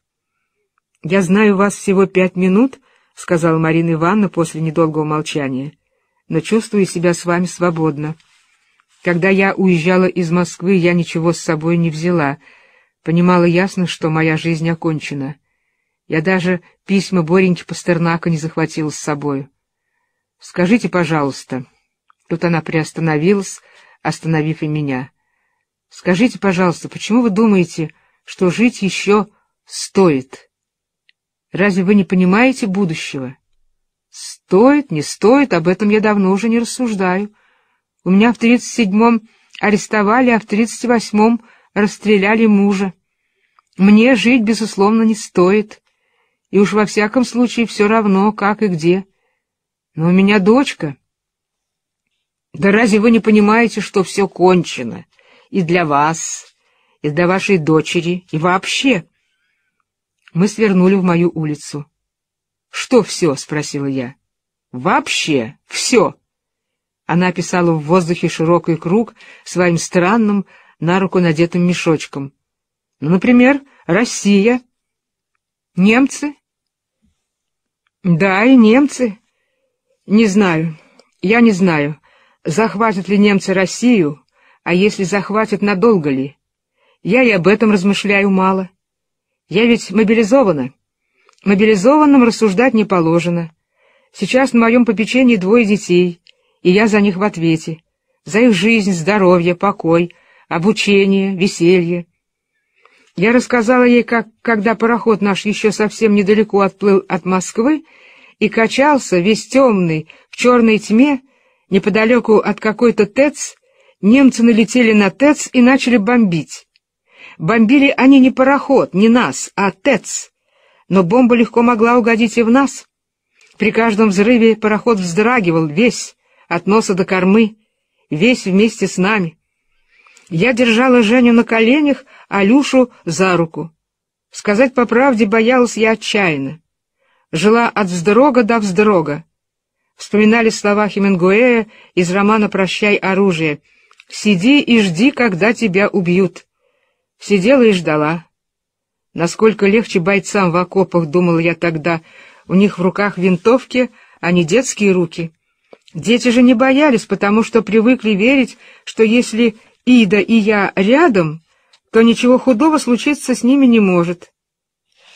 Speaker 2: «Я знаю вас всего пять минут», — сказала Марина Ивановна после недолгого молчания, — «но чувствую себя с вами свободно. Когда я уезжала из Москвы, я ничего с собой не взяла, понимала ясно, что моя жизнь окончена. Я даже письма Бореньки Пастернака не захватила с собой. Скажите, пожалуйста...» Тут она приостановилась, остановив и меня. «Скажите, пожалуйста, почему вы думаете, что жить еще стоит? Разве вы не понимаете будущего?» «Стоит, не стоит, об этом я давно уже не рассуждаю. У меня в тридцать седьмом арестовали, а в тридцать восьмом расстреляли мужа. Мне жить, безусловно, не стоит, и уж во всяком случае все равно, как и где. Но у меня дочка. Да разве вы не понимаете, что все кончено? И для вас, и для вашей дочери, и вообще?» Мы свернули в мою улицу. «Что все?» — спросила я. «Вообще все!» Она описала в воздухе широкий круг своим странным на руку надетым мешочком. «Ну, например, Россия. Немцы?» «Да, и немцы. Не знаю, я не знаю, захватят ли немцы Россию, а если захватят, надолго ли. Я и об этом размышляю мало. Я ведь мобилизована. Мобилизованным рассуждать не положено. Сейчас на моем попечении двое детей, и я за них в ответе. За их жизнь, здоровье, покой, обучение, веселье. Я рассказала ей, как, когда пароход наш еще совсем недалеко отплыл от Москвы и качался весь темный, в черной тьме, неподалеку от какой-то ТЭЦ, немцы налетели на ТЭЦ и начали бомбить. Бомбили они не пароход, не нас, а ТЭЦ, но бомба легко могла угодить и в нас. При каждом взрыве пароход вздрагивал весь, от носа до кормы, весь вместе с нами. Я держала Женю на коленях, а Люшу за руку. Сказать по правде, боялась я отчаянно. Жила от вздрога до вздрога. Вспоминали слова Хемингуэя из романа «Прощай, оружие». «Сиди и жди, когда тебя убьют». Сидела и ждала. Насколько легче бойцам в окопах, думала я тогда, у них в руках винтовки, а не детские руки. Дети же не боялись, потому что привыкли верить, что если Ида и я рядом, то ничего худого случиться с ними не может.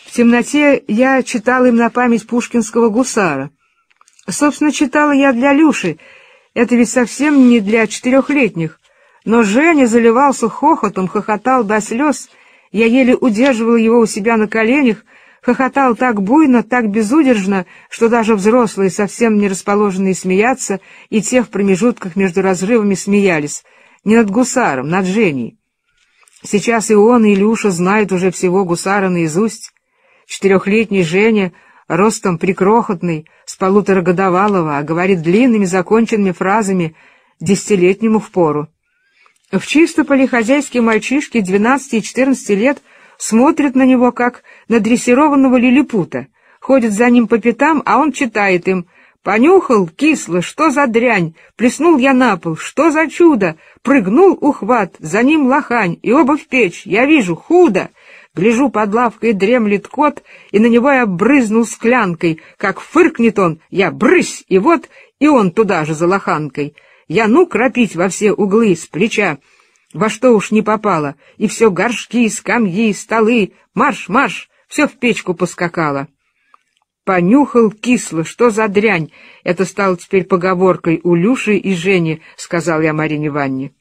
Speaker 2: В темноте я читала им на память пушкинского «Гусара». Собственно, читала я для Люши, это ведь совсем не для четырехлетних. Но Женя заливался хохотом, хохотал до слез, я еле удерживала его у себя на коленях, хохотал так буйно, так безудержно, что даже взрослые, совсем не расположенные смеяться, и те в промежутках между разрывами смеялись. Не над Гусаром, над Женей. Сейчас и он, и Илюша знают уже всего Гусара наизусть. Четырехлетний Женя, ростом прикрохотный, с полуторагодовалого, а говорит длинными законченными фразами, десятилетнему впору. В Чистополе хозяйские мальчишки двенадцати и четырнадцати лет смотрят на него, как на дрессированного лилипута, ходят за ним по пятам, а он читает им: «Понюхал, кисло, что за дрянь, плеснул я на пол, что за чудо, прыгнул ухват, за ним лохань, и оба в печь, я вижу, худо». Гляжу, под лавкой дремлет кот, и на него я брызнул склянкой. Как фыркнет он, я брысь, и вот, и он туда же за лоханкой. Я ну кропить во все углы с плеча, во что уж не попало, и все горшки, скамьи, столы, марш, марш, все в печку поскакало. «Понюхал кисло, что за дрянь?» Это стало теперь поговоркой у Люши и Жени, сказал я Марине Ивановне.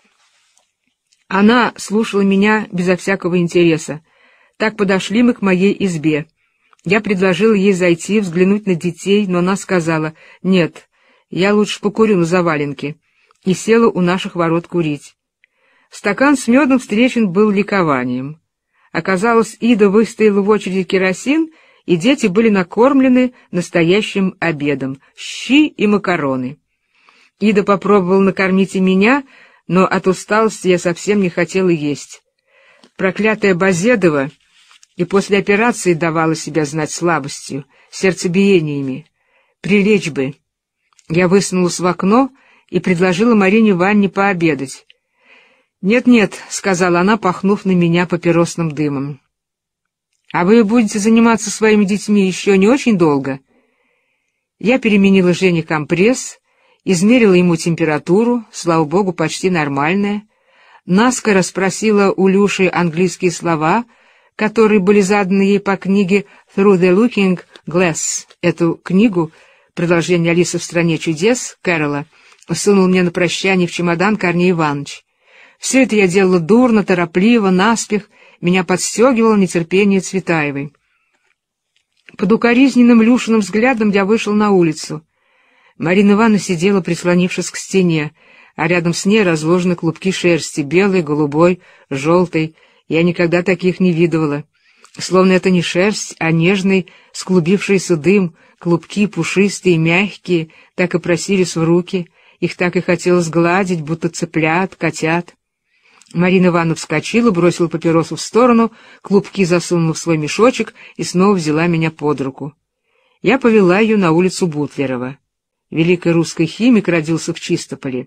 Speaker 2: Она слушала меня безо всякого интереса. Так подошли мы к моей избе. Я предложила ей зайти, взглянуть на детей, но она сказала: «Нет, я лучше покурю на заваленке», и села у наших ворот курить. Стакан с медом встречен был ликованием. Оказалось, Ида выстояла в очереди керосин, и дети были накормлены настоящим обедом — щи и макароны. Ида попробовала накормить и меня, но от усталости я совсем не хотела есть. Проклятая Базедова и после операции давала себя знать слабостью, сердцебиениями. Прилечь бы. Я высунулась в окно и предложила Марине Ивановне пообедать. «Нет-нет», — сказала она, пахнув на меня папиросным дымом. «А вы будете заниматься своими детьми еще не очень долго?» Я переменила Жене компресс, измерила ему температуру, слава богу, почти нормальная, наскоро спросила у Люши английские слова, которые были заданы ей по книге «Through the Looking Glass». Эту книгу, продолжение «Алисы в стране чудес» Кэрола, сунул мне на прощание в чемодан Корней Иванович. Все это я делала дурно, торопливо, наспех, меня подстегивало нетерпение Цветаевой. Под укоризненным Люшиным взглядом я вышел на улицу. Марина Ивановна сидела, прислонившись к стене, а рядом с ней разложены клубки шерсти, белой, голубой, желтой. Я никогда таких не видывала. Словно это не шерсть, а нежный, склубившийся дым, клубки пушистые, мягкие, так и просились в руки, их так и хотелось гладить, будто цыплят, котят. Марина Ивановна вскочила, бросила папиросу в сторону, клубки засунула в свой мешочек и снова взяла меня под руку. Я повела ее на улицу Бутлерова. Великий русский химик родился в Чистополе.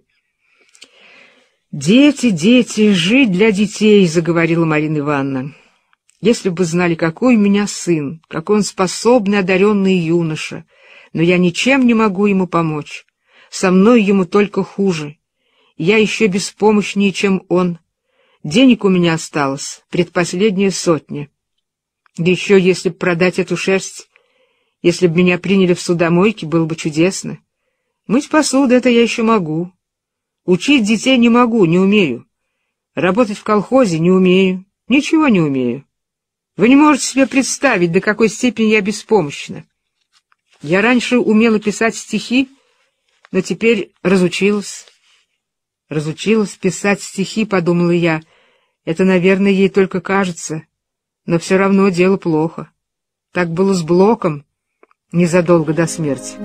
Speaker 2: «Дети, дети, жить для детей», — заговорила Марина Ивановна. «Если бы знали, какой у меня сын, какой он способный, одаренный юноша, но я ничем не могу ему помочь. Со мной ему только хуже. Я еще беспомощнее, чем он. Денег у меня осталось, предпоследняя сотня. Да еще если б продать эту шерсть, если б меня приняли в судомойке, было бы чудесно. Мыть посуду — это я еще могу. Учить детей не могу, не умею. Работать в колхозе не умею, ничего не умею. Вы не можете себе представить, до какой степени я беспомощна. Я раньше умела писать стихи, но теперь разучилась. Разучилась писать стихи, подумала я. Это, наверное, ей только кажется, но все равно дело плохо. Так было с Блоком незадолго до смерти.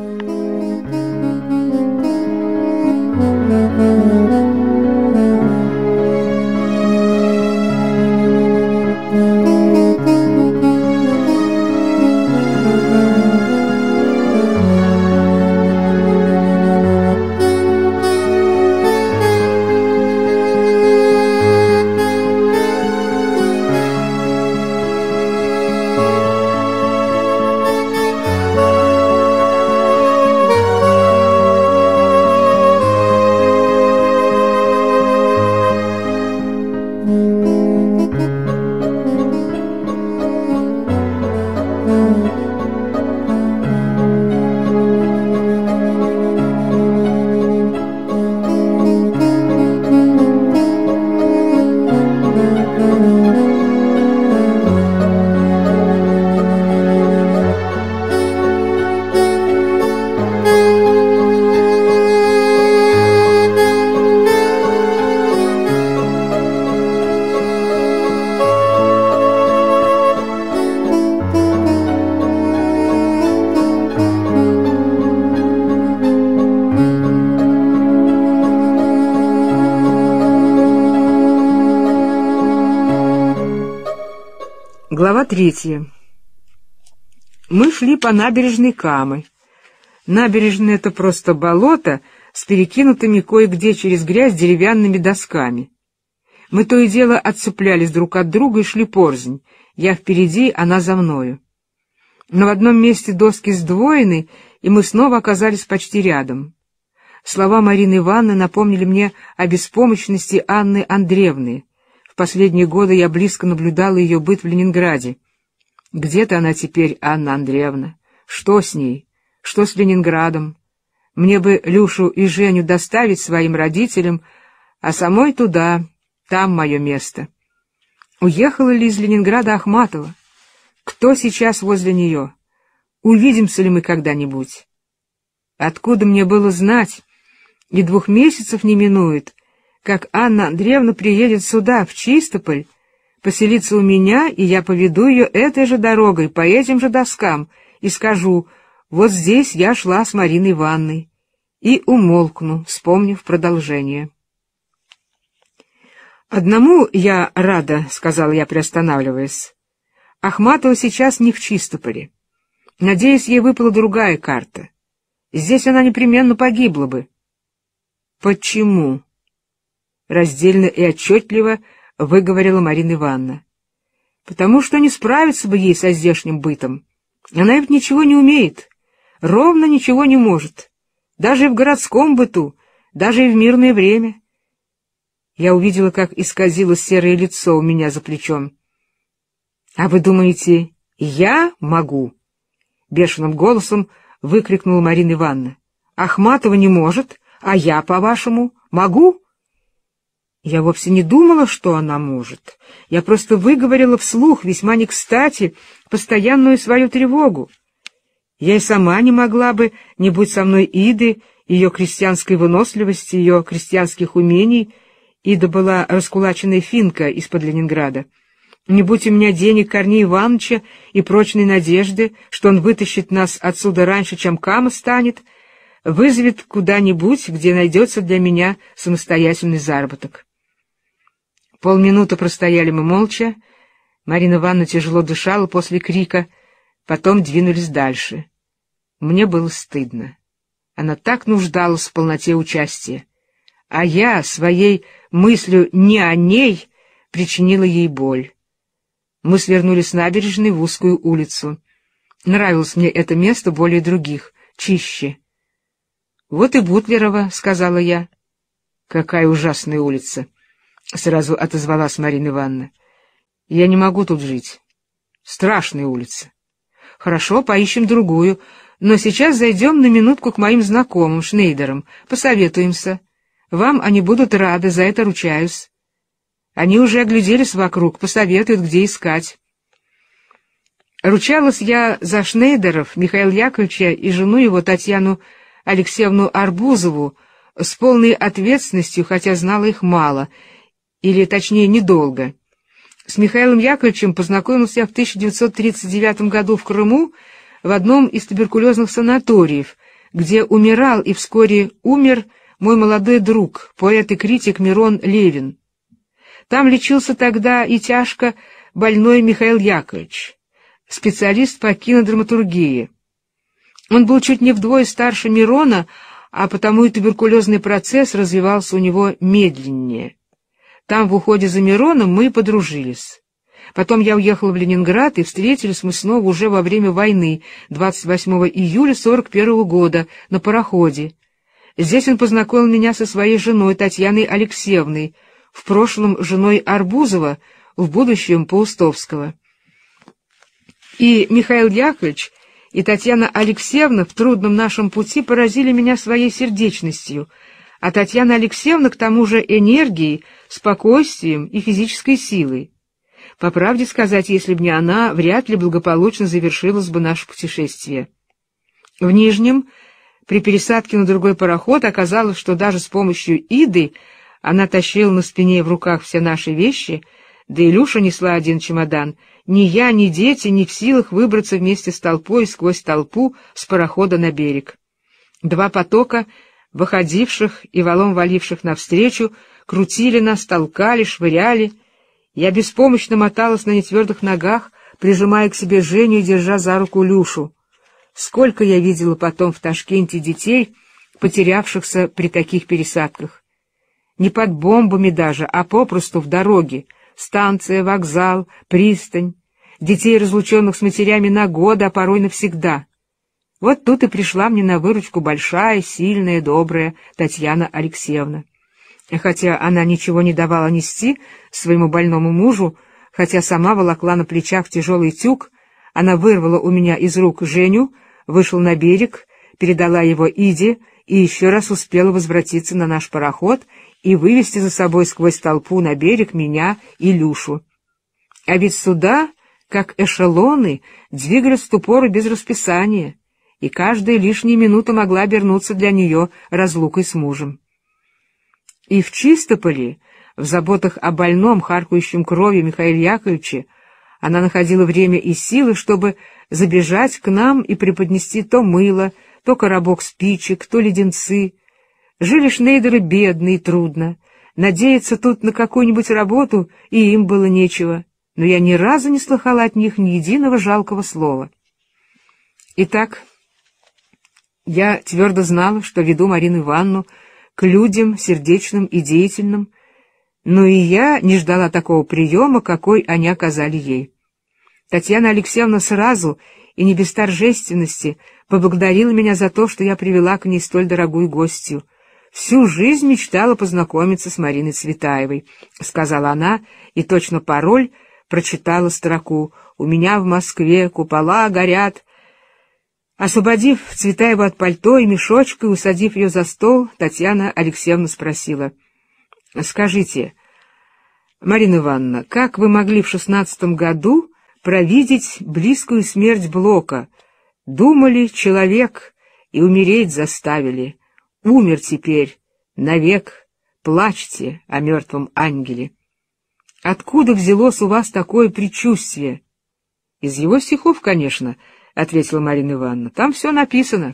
Speaker 2: Глава третья. Мы шли по набережной Камы. Набережная — это просто болото с перекинутыми кое-где через грязь деревянными досками. Мы то и дело отцеплялись друг от друга и шли порознь. Я впереди, она за мною. Но в одном месте доски сдвоены, и мы снова оказались почти рядом. Слова Марины Ивановны напомнили мне о беспомощности Анны Андреевны. В последние годы я близко наблюдала ее быт в Ленинграде. Где-то она теперь, Анна Андреевна. Что с ней? Что с Ленинградом? Мне бы Люшу и Женю доставить своим родителям, а самой туда, там мое место. Уехала ли из Ленинграда Ахматова? Кто сейчас возле нее? Увидимся ли мы когда-нибудь? Откуда мне было знать? И двух месяцев не минует, как Анна Андреевна приедет сюда, в Чистополь, поселится у меня, и я поведу ее этой же дорогой, по этим же доскам, и скажу: вот здесь я шла с Мариной Ивановной, и умолкну, вспомнив продолжение. «Одному я рада», — сказала я, приостанавливаясь. «Ахматова сейчас не в Чистополе. Надеюсь, ей выпала другая карта. Здесь она непременно погибла бы». «Почему?» — раздельно и отчетливо выговорила Марина Ивановна. «Потому что не справиться бы ей со здешним бытом. Она ведь ничего не умеет, ровно ничего не может, даже и в городском быту, даже и в мирное время». Я увидела, как исказилось серое лицо у меня за плечом. «А вы думаете, я могу?» — бешеным голосом выкрикнула Марина Ивановна. «Ахматова не может, а я, по-вашему, могу?» Я вовсе не думала, что она может. Я просто выговорила вслух, весьма не кстати, постоянную свою тревогу. Я и сама не могла бы, не будь со мной Иды, ее крестьянской выносливости, ее крестьянских умений. Ида была раскулаченная финка из-под Ленинграда. Не будь у меня денег Корнея Ивановича и прочной надежды, что он вытащит нас отсюда раньше, чем Кама станет, вызовет куда-нибудь, где найдется для меня самостоятельный заработок. Полминуты простояли мы молча. Марина Ивановна тяжело дышала после крика, потом двинулись дальше. Мне было стыдно. Она так нуждалась в полноте участия, а я своей мыслью не о ней причинила ей боль. Мы свернули с набережной в узкую улицу. Нравилось мне это место более других, чище. «Вот и Бутлерова», — сказала я. «Какая ужасная улица», — сразу отозвалась Марина Ивановна. «Я не могу тут жить. Страшная улица. Хорошо, поищем другую, но сейчас зайдем на минутку к моим знакомым, Шнейдерам, посоветуемся. Вам они будут рады, за это ручаюсь. Они уже огляделись вокруг, посоветуют, где искать». Ручалась я за Шнейдеров, Михаила Яковлевича и жену его Татьяну Алексеевну Арбузову с полной ответственностью, хотя знала их мало, или, точнее, недолго. С Михаилом Яковлевичем познакомился я в тысяча девятьсот тридцать девятом году в Крыму в одном из туберкулезных санаториев, где умирал и вскоре умер мой молодой друг, поэт и критик Мирон Левин. Там лечился тогда и тяжко больной Михаил Яковлевич, специалист по кинодраматургии. Он был чуть не вдвое старше Мирона, а потому и туберкулезный процесс развивался у него медленнее. Там, в уходе за Мироном, мы и подружились. Потом я уехала в Ленинград, и встретились мы снова уже во время войны, двадцать восьмого июля сорок первого года, на пароходе. Здесь он познакомил меня со своей женой Татьяной Алексеевной, в прошлом женой Арбузова, в будущем Паустовского. И Михаил Яковлевич, и Татьяна Алексеевна в трудном нашем пути поразили меня своей сердечностью, а Татьяна Алексеевна, к тому же, энергией, спокойствием и физической силой. По правде сказать, если б не она, вряд ли благополучно завершилось бы наше путешествие. В Нижнем, при пересадке на другой пароход, оказалось, что даже с помощью Иды она тащила на спине и в руках все наши вещи, да и Люша несла один чемодан. Ни я, ни дети не в силах выбраться вместе с толпой сквозь толпу с парохода на берег. Два потока, выходивших и валом валивших навстречу, крутили нас, толкали, швыряли. Я беспомощно моталась на нетвердых ногах, прижимая к себе Женю и держа за руку Люшу. Сколько я видела потом в Ташкенте детей, потерявшихся при таких пересадках. Не под бомбами даже, а попросту в дороге. Станция, вокзал, пристань. Детей, разлученных с матерями на годы, а порой навсегда. Вот тут и пришла мне на выручку большая, сильная, добрая Татьяна Алексеевна. Хотя она ничего не давала нести своему больному мужу, хотя сама волокла на плечах тяжелый тюк, она вырвала у меня из рук Женю, вышла на берег, передала его Иде и еще раз успела возвратиться на наш пароход и вывести за собой сквозь толпу на берег меня и Люшу. А ведь суда, как эшелоны, двигались в ту пору без расписания, и каждая лишняя минута могла обернуться для нее разлукой с мужем. И в Чистополе, в заботах о больном, харкающем кровью Михаиле Яковлевиче, она находила время и силы, чтобы забежать к нам и преподнести то мыло, то коробок спичек, то леденцы. Жили шнейдеры бедно и трудно. Надеяться тут на какую-нибудь работу и им было нечего, но я ни разу не слыхала от них ни единого жалкого слова. Итак, я твердо знала, что веду Марину Ивановну к людям сердечным и деятельным, но и я не ждала такого приема, какой они оказали ей. Татьяна Алексеевна сразу и не без торжественности поблагодарила меня за то, что я привела к ней столь дорогую гостью. «Всю жизнь мечтала познакомиться с Мариной Цветаевой», — сказала она, и точно пароль прочитала строку «У меня в Москве купола горят». Освободив Цветаеву от пальто и мешочка и усадив ее за стол, Татьяна Алексеевна спросила: «Скажите, Марина Ивановна, как вы могли в шестнадцатом году провидеть близкую смерть Блока? Думали, человек, и умереть заставили. Умер теперь, навек, плачьте о мертвом ангеле. Откуда взялось у вас такое предчувствие?» «Из его стихов, конечно», — ответила Марина Ивановна. «Там все написано».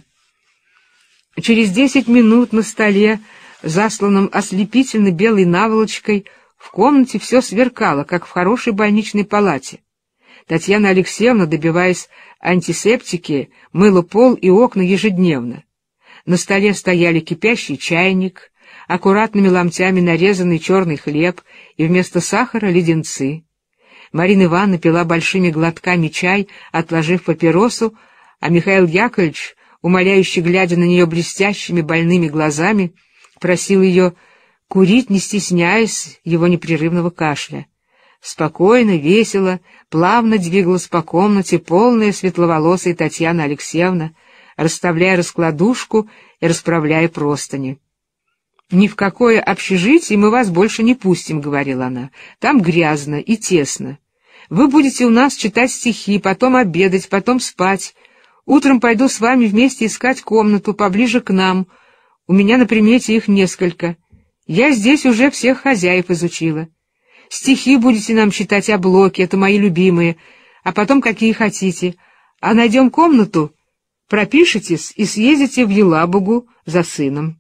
Speaker 2: Через десять минут на столе, засланном ослепительно белой наволочкой, в комнате все сверкало, как в хорошей больничной палате. Татьяна Алексеевна, добиваясь антисептики, мыла пол и окна ежедневно. На столе стояли кипящий чайник, аккуратными ломтями нарезанный черный хлеб и вместо сахара леденцы. Марина Ивановна пила большими глотками чай, отложив папиросу, а Михаил Яковлевич, умоляюще глядя на нее блестящими больными глазами, просил ее курить, не стесняясь его непрерывного кашля. Спокойно, весело, плавно двигалась по комнате полная светловолосая Татьяна Алексеевна, расставляя раскладушку и расправляя простыни. «Ни в какое общежитие мы вас больше не пустим», — говорила она. «Там грязно и тесно. Вы будете у нас читать стихи, потом обедать, потом спать. Утром пойду с вами вместе искать комнату поближе к нам. У меня на примете их несколько. Я здесь уже всех хозяев изучила. Стихи будете нам читать о Блоке, это мои любимые, а потом какие хотите. А найдем комнату, пропишитесь и съездите в Елабугу за сыном».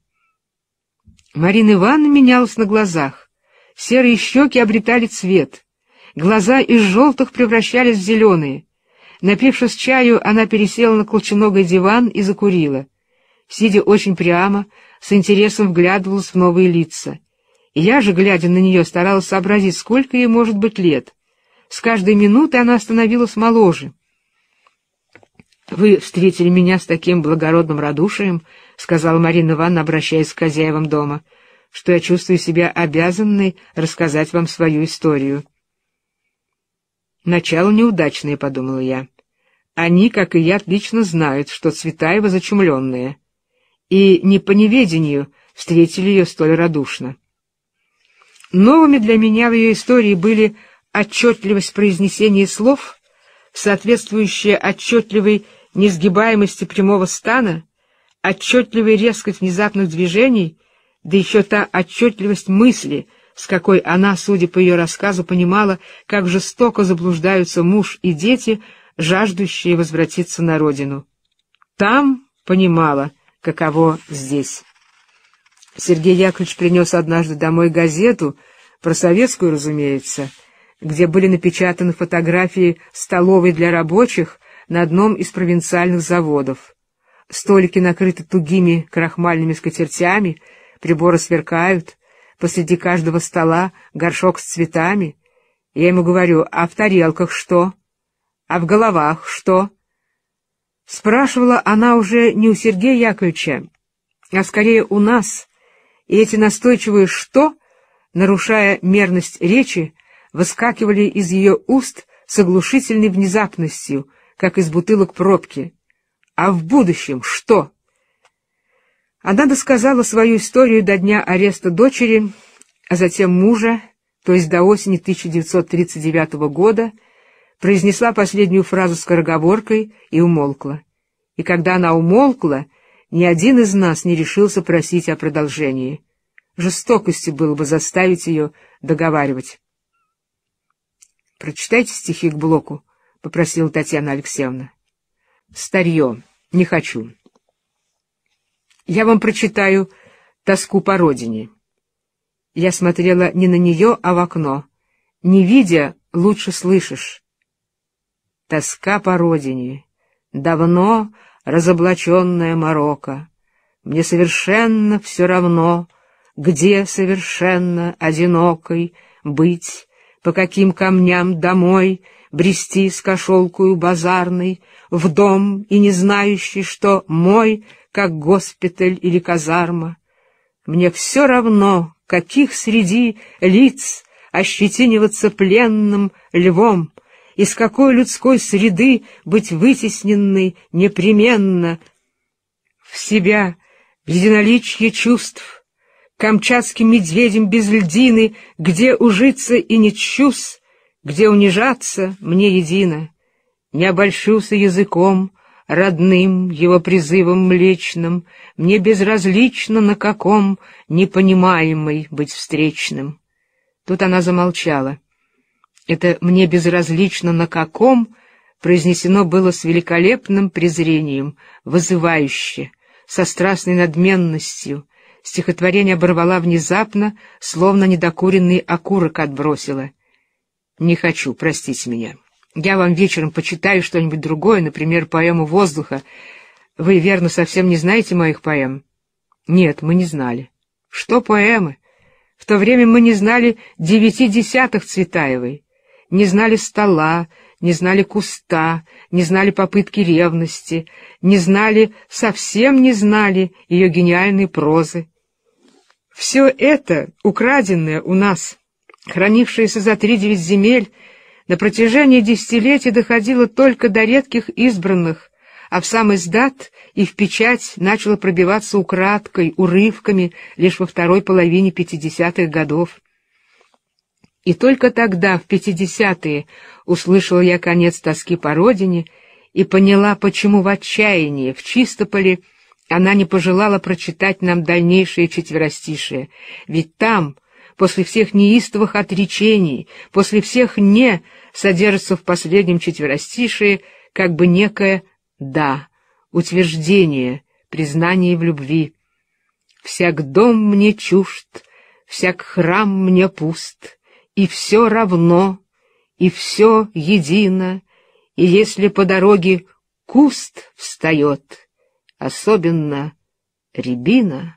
Speaker 2: Марина Ивановна менялась на глазах. Серые щеки обретали цвет. Глаза из желтых превращались в зеленые. Напившись чаю, она пересела на колченогий диван и закурила. Сидя очень прямо, с интересом вглядывалась в новые лица. И я же, глядя на нее, старалась сообразить, сколько ей может быть лет. С каждой минутой она становилась моложе. «Вы встретили меня с таким благородным радушием, — сказала Марина Ивановна, обращаясь к хозяевам дома, — что я чувствую себя обязанной рассказать вам свою историю». «Начало неудачное, — подумала я. Они, как и я, отлично знают, что Цветаева зачумленная, и не по неведению встретили ее столь радушно». Новыми для меня в ее истории были отчетливость произнесения слов, соответствующая отчетливой несгибаемости прямого стана, отчетливая резкость внезапных движений, да еще та отчетливость мысли, с какой она, судя по ее рассказу, понимала, как жестоко заблуждаются муж и дети, жаждущие возвратиться на родину. Там понимала, каково здесь. Сергей Яковлевич принес однажды домой газету, про советскую, разумеется. где были напечатаны фотографии столовой для рабочих на одном из провинциальных заводов. Столики накрыты тугими крахмальными скатертями, приборы сверкают, посреди каждого стола горшок с цветами. Я ему говорю: а в тарелках что? А в головах что? Спрашивала она уже не у Сергея Яковлевича, а скорее у нас, и эти настойчивые «что», нарушая мерность речи, выскакивали из ее уст с оглушительной внезапностью, как из бутылок пробки. А в будущем что? Она досказала свою историю до дня ареста дочери, а затем мужа, то есть до осени тысяча девятьсот тридцать девятого года, произнесла последнюю фразу скороговоркой и умолкла. И когда она умолкла, ни один из нас не решился просить о продолжении. Жестокостью было бы заставить ее договаривать. «Прочитайте стихи к блоку», — попросила Татьяна Алексеевна. «Старье. Не хочу. Я вам прочитаю «Тоску по родине». Я смотрела не на нее, а в окно. Не видя, лучше слышишь. Тоска по родине. Давно разоблаченная морока. Мне совершенно все равно, где совершенно одинокой быть, по каким камням домой брести с кошелкою базарной, в дом и не знающий, что мой, как госпиталь или казарма. Мне все равно, каких среди лиц ощетиниваться пленным львом, из какой людской среды быть вытесненной непременно в себя, в единоличье чувств, камчатским медведем без льдины, где ужиться и не чусь, где унижаться мне едино. Не обольщуся языком родным, его призывом млечным, мне безразлично на каком непонимаемый быть встречным. Тут она замолчала. Это «мне безразлично на каком» произнесено было с великолепным презрением, вызывающе, со страстной надменностью. Стихотворение оборвала внезапно, словно недокуренный окурок отбросила. «Не хочу, простите меня. Я вам вечером почитаю что-нибудь другое, например, поэму «Воздуха». Вы, верно, совсем не знаете моих поэм?» «Нет, мы не знали». «Что поэмы? В то время мы не знали девяти десятых Цветаевой, не знали стола, не знали куста, не знали попытки ревности, не знали, совсем не знали ее гениальной прозы. Все это, украденное у нас, хранившееся за три-девять земель, на протяжении десятилетий доходило только до редких избранных, а в сам издат и в печать начало пробиваться украдкой, урывками лишь во второй половине пятидесятых годов. И только тогда, в пятидесятые, услышала я конец тоски по родине и поняла, почему в отчаянии, в Чистополе, она не пожелала прочитать нам дальнейшее четверостишие. Ведь там, после всех неистовых отречений, после всех «не», содержится в последнем четверостишие как бы некое «да», утверждение, признание в любви. «Всяк дом мне чужд, всяк храм мне пуст, и все равно, и все едино, и если по дороге куст встает, особенно рябина».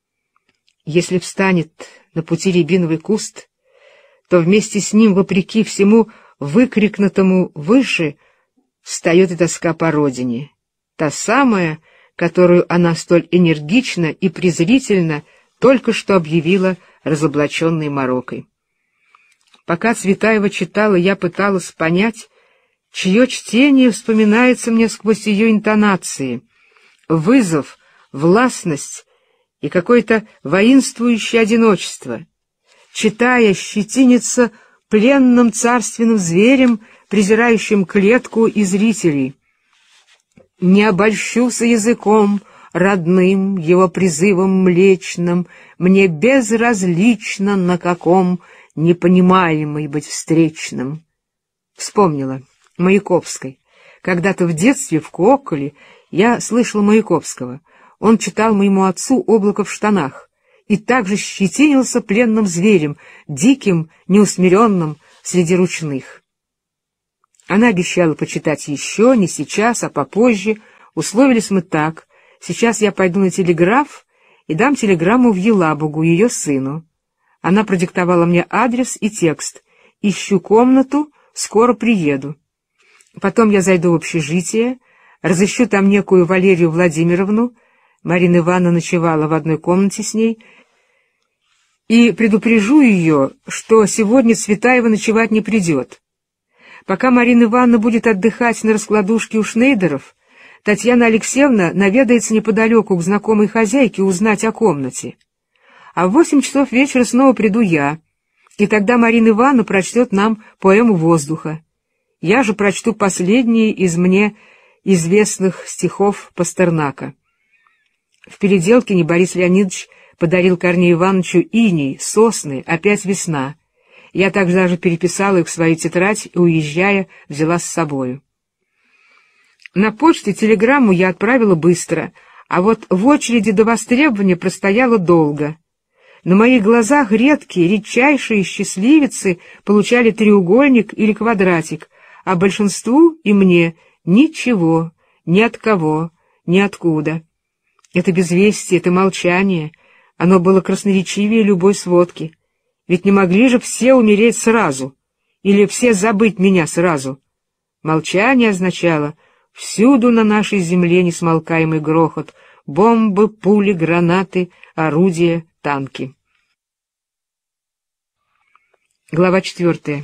Speaker 2: Если встанет на пути рябиновый куст, то вместе с ним, вопреки всему выкрикнутому выше, встает и тоска по родине, та самая, которую она столь энергично и презрительно только что объявила разоблаченной морокой. Пока Цветаева читала, я пыталась понять, чье чтение вспоминается мне сквозь ее интонации, вызов, властность и какое-то воинствующее одиночество. Читая, щетинится пленным царственным зверем, презирающим клетку и зрителей. Не обольщуся языком родным, его призывом млечным, мне безразлично на каком непонимаемый быть встречным. Вспомнила Маяковской. Когда-то в детстве в Коколе я слышала Маяковского. Он читал моему отцу «Облако в штанах» и также щетинился пленным зверем, диким, неусмиренным, среди ручных. Она обещала почитать еще, не сейчас, а попозже. Условились мы так: сейчас я пойду на телеграф и дам телеграмму в Елабугу ее сыну. Она продиктовала мне адрес и текст: «Ищу комнату, скоро приеду». Потом я зайду в общежитие, разыщу там некую Валерию Владимировну, Марина Ивановна ночевала в одной комнате с ней, и предупрежу ее, что сегодня Цветаева ночевать не придет. Пока Марина Ивановна будет отдыхать на раскладушке у Шнейдеров, Татьяна Алексеевна наведается неподалеку к знакомой хозяйке узнать о комнате. А в восемь часов вечера снова приду я, и тогда Марина Ивановна прочтет нам поэму «Воздуха». Я же прочту последние из мне известных стихов Пастернака. В Переделкине Борис Леонидович подарил Корнею Ивановичу иней, сосны, опять весна. Я также даже переписала их в свою тетрадь и, уезжая, взяла с собою. На почте телеграмму я отправила быстро, а вот в очереди до востребования простояла долго. На моих глазах редкие, редчайшие счастливицы получали треугольник или квадратик, а большинству и мне ничего, ни от кого, ни откуда. Это безвестие, это молчание, оно было красноречивее любой сводки. Ведь не могли же все умереть сразу, или все забыть меня сразу. Молчание означало: всюду на нашей земле несмолкаемый грохот, бомбы, пули, гранаты, орудия, танки. Глава четвертая.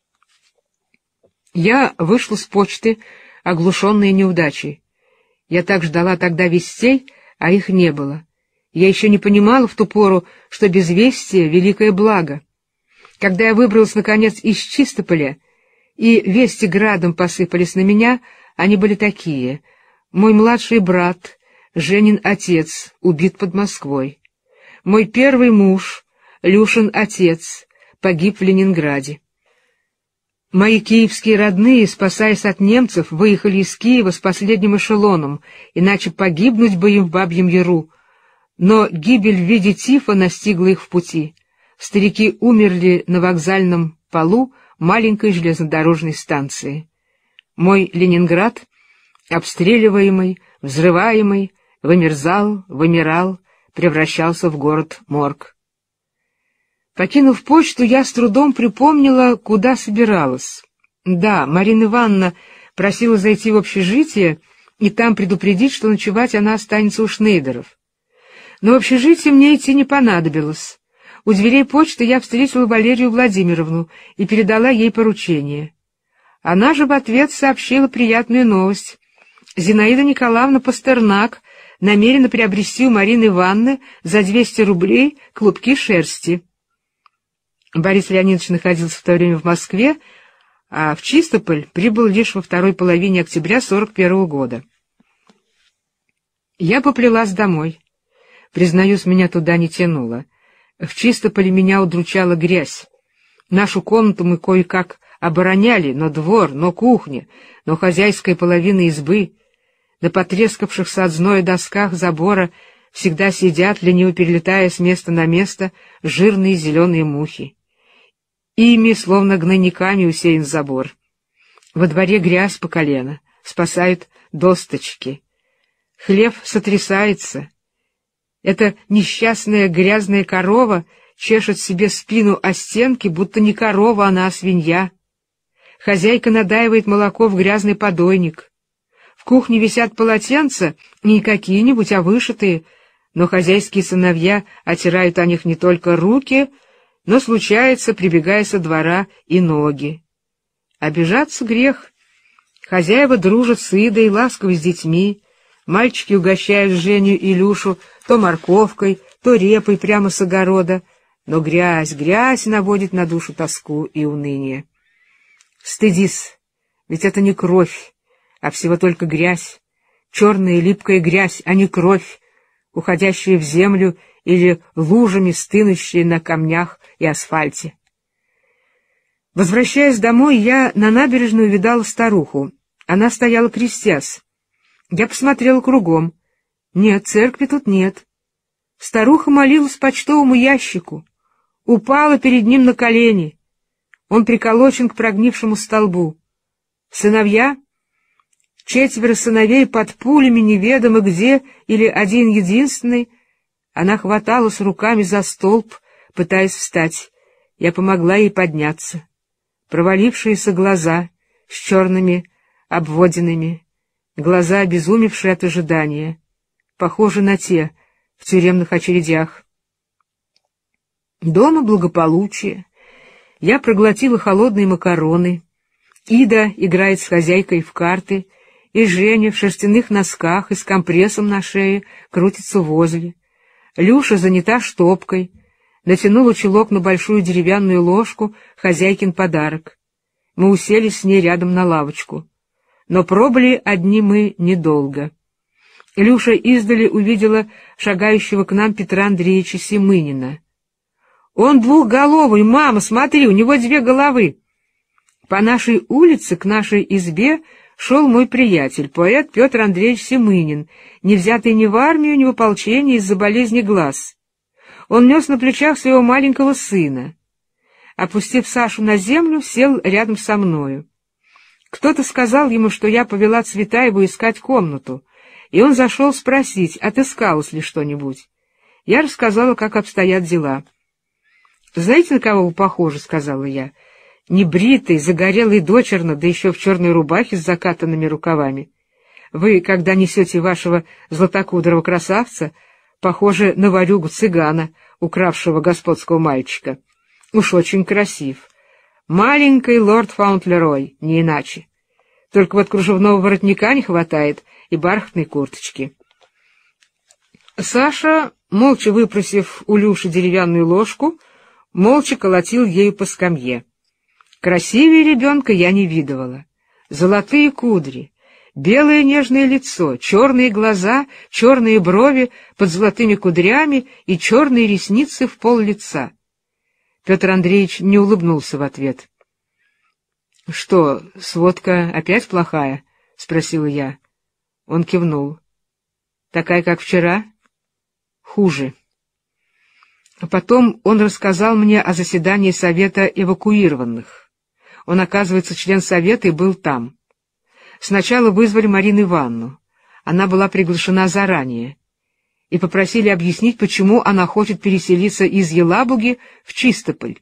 Speaker 2: Я вышла с почты, оглушенная неудачей. Я так ждала тогда вестей, а их не было. Я еще не понимала в ту пору, что безвестие — великое благо. Когда я выбралась, наконец, из Чистополя, и вести градом посыпались на меня, они были такие: мой младший брат, Женин отец, убит под Москвой. Мой первый муж, Люшин отец, погиб в Ленинграде. Мои киевские родные, спасаясь от немцев, выехали из Киева с последним эшелоном, иначе погибнуть бы им в Бабьем Яру. Но гибель в виде тифа настигла их в пути. Старики умерли на вокзальном полу маленькой железнодорожной станции. Мой Ленинград, обстреливаемый, взрываемый, вымерзал, вымирал, превращался в город-морг. Покинув почту, я с трудом припомнила, куда собиралась. Да, Марина Ивановна просила зайти в общежитие и там предупредить, что ночевать она останется у Шнейдеров. Но в общежитие мне идти не понадобилось. У дверей почты я встретила Валерию Владимировну и передала ей поручение. Она же в ответ сообщила приятную новость. Зинаида Николаевна Пастернак намерена приобрести у Марины Ивановны за двести рублей клубки шерсти. Борис Леонидович находился в то время в Москве, а в Чистополь прибыл лишь во второй половине октября сорок первого года. Я поплелась домой. Признаюсь, меня туда не тянуло. В Чистополе меня удручала грязь. Нашу комнату мы кое-как обороняли, но двор, но кухня, но хозяйская половина избы. На потрескавшихся от зноя досках забора всегда сидят, лениво перелетая с места на место, жирные зеленые мухи. Ими, словно гнойниками, усеян забор. Во дворе грязь по колено, спасают досточки. Хлев сотрясается. Эта несчастная грязная корова чешет себе спину о стенки, будто не корова она, а свинья. Хозяйка надаивает молоко в грязный подойник. В кухне висят полотенца, не какие-нибудь, а вышитые, но хозяйские сыновья отирают о них не только руки, но, случается, прибегая со двора, и ноги. Обижаться грех. Хозяева дружат с Идой, ласковы с детьми. Мальчики угощают Женю и Илюшу то морковкой, то репой прямо с огорода. Но грязь, грязь наводит на душу тоску и уныние. Стыдись, ведь это не кровь, а всего только грязь. Черная липкая грязь, а не кровь, уходящая в землю или лужами стынущие на камнях и асфальте. Возвращаясь домой, я на набережной увидала старуху. Она стояла крестясь. Я посмотрела кругом. Нет, церкви тут нет. Старуха молилась почтовому ящику. Упала перед ним на колени. Он приколочен к прогнившему столбу. Сыновья? Четверо сыновей под пулями неведомо где, или один единственный. Она хваталась руками за столб, пытаясь встать. Я помогла ей подняться. Провалившиеся глаза с черными обводинами, глаза, обезумевшие от ожидания, похожи на те в тюремных очередях. Дома благополучие. Я проглотила холодные макароны. Ида играет с хозяйкой в карты, и Женя в шерстяных носках и с компрессом на шее крутится возле. Люша занята штопкой, натянула чулок на большую деревянную ложку, хозяйкин подарок. Мы уселись с ней рядом на лавочку. Но пробыли одни мы недолго. Люша издали увидела шагающего к нам Петра Андреевича Семынина. «Он двухголовый, мама, смотри, у него две головы!» По нашей улице к нашей избе шел мой приятель, поэт Петр Андреевич Семынин, не взятый ни в армию, ни в ополчение из-за болезни глаз. Он нес на плечах своего маленького сына. Опустив Сашу на землю, сел рядом со мною. Кто-то сказал ему, что я повела Цветаеву искать комнату, и он зашел спросить, отыскалось ли что-нибудь. Я рассказала, как обстоят дела. «Знаете, на кого вы похожи?» — сказала я. «Небритый, загорелый дочерно, да еще в черной рубахе с закатанными рукавами. Вы, когда несете вашего златокудрого красавца, похожи на ворюгу-цыгана, укравшего господского мальчика. Уж очень красив. Маленький лорд Фаунтлерой, не иначе. Только вот кружевного воротника не хватает и бархатной курточки». Саша, молча выпросив у Люши деревянную ложку, молча колотил ею по скамье. Красивее ребенка я не видывала. Золотые кудри, белое нежное лицо, черные глаза, черные брови под золотыми кудрями и черные ресницы в пол лица. Петр Андреевич не улыбнулся в ответ. — Что, сводка опять плохая? — спросила я. Он кивнул. — Такая, как вчера? — Хуже. А потом он рассказал мне о заседании Совета эвакуированных. Он, оказывается, член Совета и был там. Сначала вызвали Марину Ивановну. Она была приглашена заранее. И попросили объяснить, почему она хочет переселиться из Елабуги в Чистополь.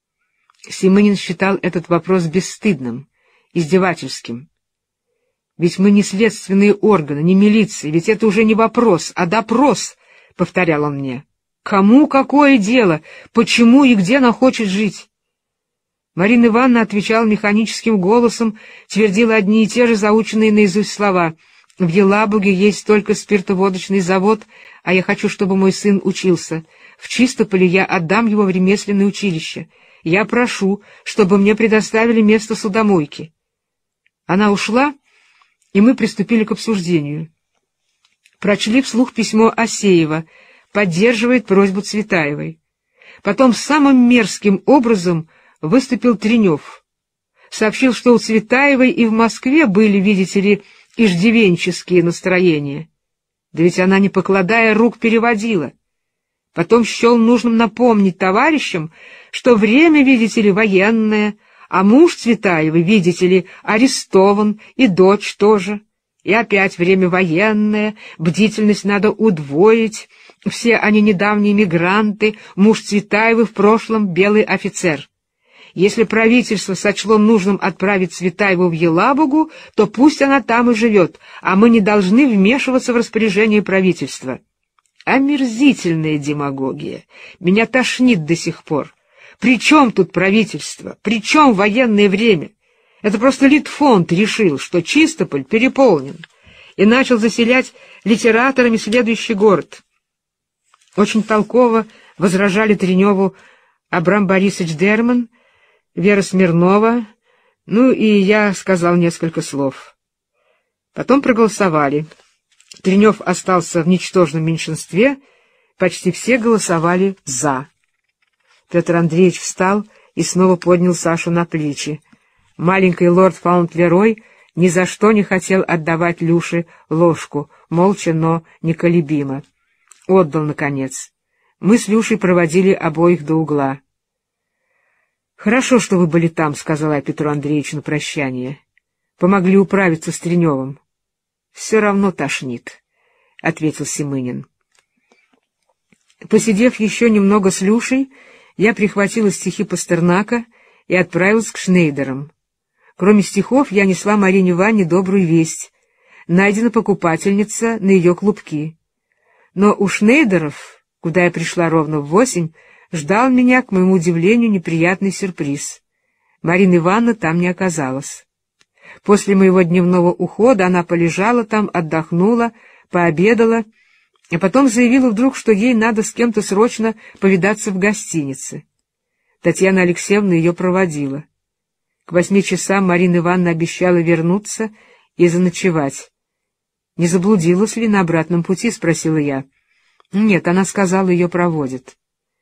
Speaker 2: Семынин считал этот вопрос бесстыдным, издевательским. «Ведь мы не следственные органы, не милиция, ведь это уже не вопрос, а допрос», — повторял он мне. «Кому какое дело, почему и где она хочет жить?» Марина Ивановна отвечала механическим голосом, твердила одни и те же заученные наизусть слова. «В Елабуге есть только спиртоводочный завод, а я хочу, чтобы мой сын учился. В Чистополе я отдам его в ремесленное училище. Я прошу, чтобы мне предоставили место судомойки». Она ушла, и мы приступили к обсуждению. Прочли вслух письмо Асеева, поддерживает просьбу Цветаевой. Потом самым мерзким образом выступил Тренев. Сообщил, что у Цветаевой и в Москве были, видите ли, иждивенческие настроения. Да ведь она, не покладая рук, переводила. Потом счел нужным напомнить товарищам, что время, видите ли, военное, а муж Цветаевой, видите ли, арестован, и дочь тоже. И опять время военное, бдительность надо удвоить. Все они недавние мигранты, муж Цветаевой в прошлом белый офицер. Если правительство сочло нужным отправить Цветаеву в Елабугу, то пусть она там и живет, а мы не должны вмешиваться в распоряжение правительства. Омерзительная демагогия. Меня тошнит до сих пор. При чем тут правительство? При чем военное время? Это просто Литфонд решил, что Чистополь переполнен, и начал заселять литераторами следующий город. Очень толково возражали Треневу Абрам Борисович Дерман, Вера Смирнова, ну и я сказал несколько слов. Потом проголосовали. Тренев остался в ничтожном меньшинстве, почти все голосовали «за». Петр Андреевич встал и снова поднял Сашу на плечи. Маленький лорд Фаунтлерой ни за что не хотел отдавать Люше ложку, молча, но неколебимо. Отдал, наконец. Мы с Люшей проводили обоих до угла. «Хорошо, что вы были там», — сказала я Петру Андреевичу на прощание. «Помогли управиться с Треневым». «Все равно тошнит», — ответил Семынин. Посидев еще немного с Люшей, я прихватила стихи Пастернака и отправилась к Шнейдерам. Кроме стихов, я несла Марине Ивановне добрую весть. Найдена покупательница на ее клубки. Но у Шнейдеров, куда я пришла ровно в восемь, ждал меня, к моему удивлению, неприятный сюрприз. Марина Ивановна там не оказалась. После моего дневного ухода она полежала там, отдохнула, пообедала, а потом заявила вдруг, что ей надо с кем-то срочно повидаться в гостинице. Татьяна Алексеевна ее проводила. К восьми часам Марина Ивановна обещала вернуться и заночевать. — Не заблудилась ли на обратном пути? — спросила я. — Нет, она сказала, ее проводит.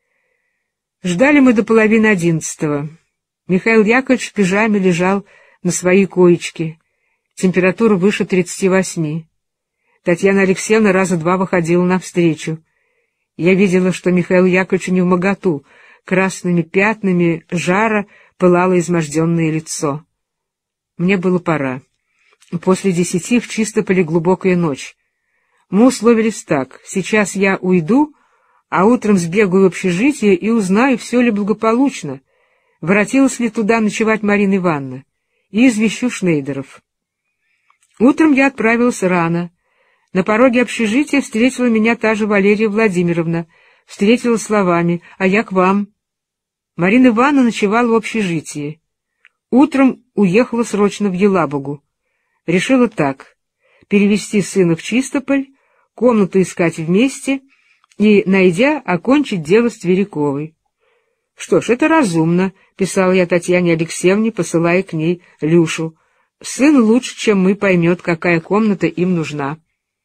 Speaker 2: Ждали мы до половины одиннадцатого. Михаил Яковлевич в пижаме лежал на своей коечке. Температура выше тридцати восьми. Татьяна Алексеевна раза два выходила навстречу. Я видела, что Михаилу Яковлевичу невмоготу, красными пятнами жара пылало изможденное лицо. Мне было пора. После десяти в Чистополе глубокая ночь. Мы условились так: сейчас я уйду, а утром сбегаю в общежитие и узнаю, все ли благополучно, воротилась ли туда ночевать Марина Ивановна, и извещу Шнейдеров. Утром я отправилась рано. На пороге общежития встретила меня та же Валерия Владимировна, встретила словами: «А я к вам». Марина Ивановна ночевала в общежитии. Утром уехала срочно в Елабугу. Решила так: перевести сына в Чистополь, комнату искать вместе и, найдя, окончить дело с Тверяковой. — Что ж, это разумно, — писала я Татьяне Алексеевне, посылая к ней Люшу. — Сын лучше, чем мы, поймет, какая комната им нужна.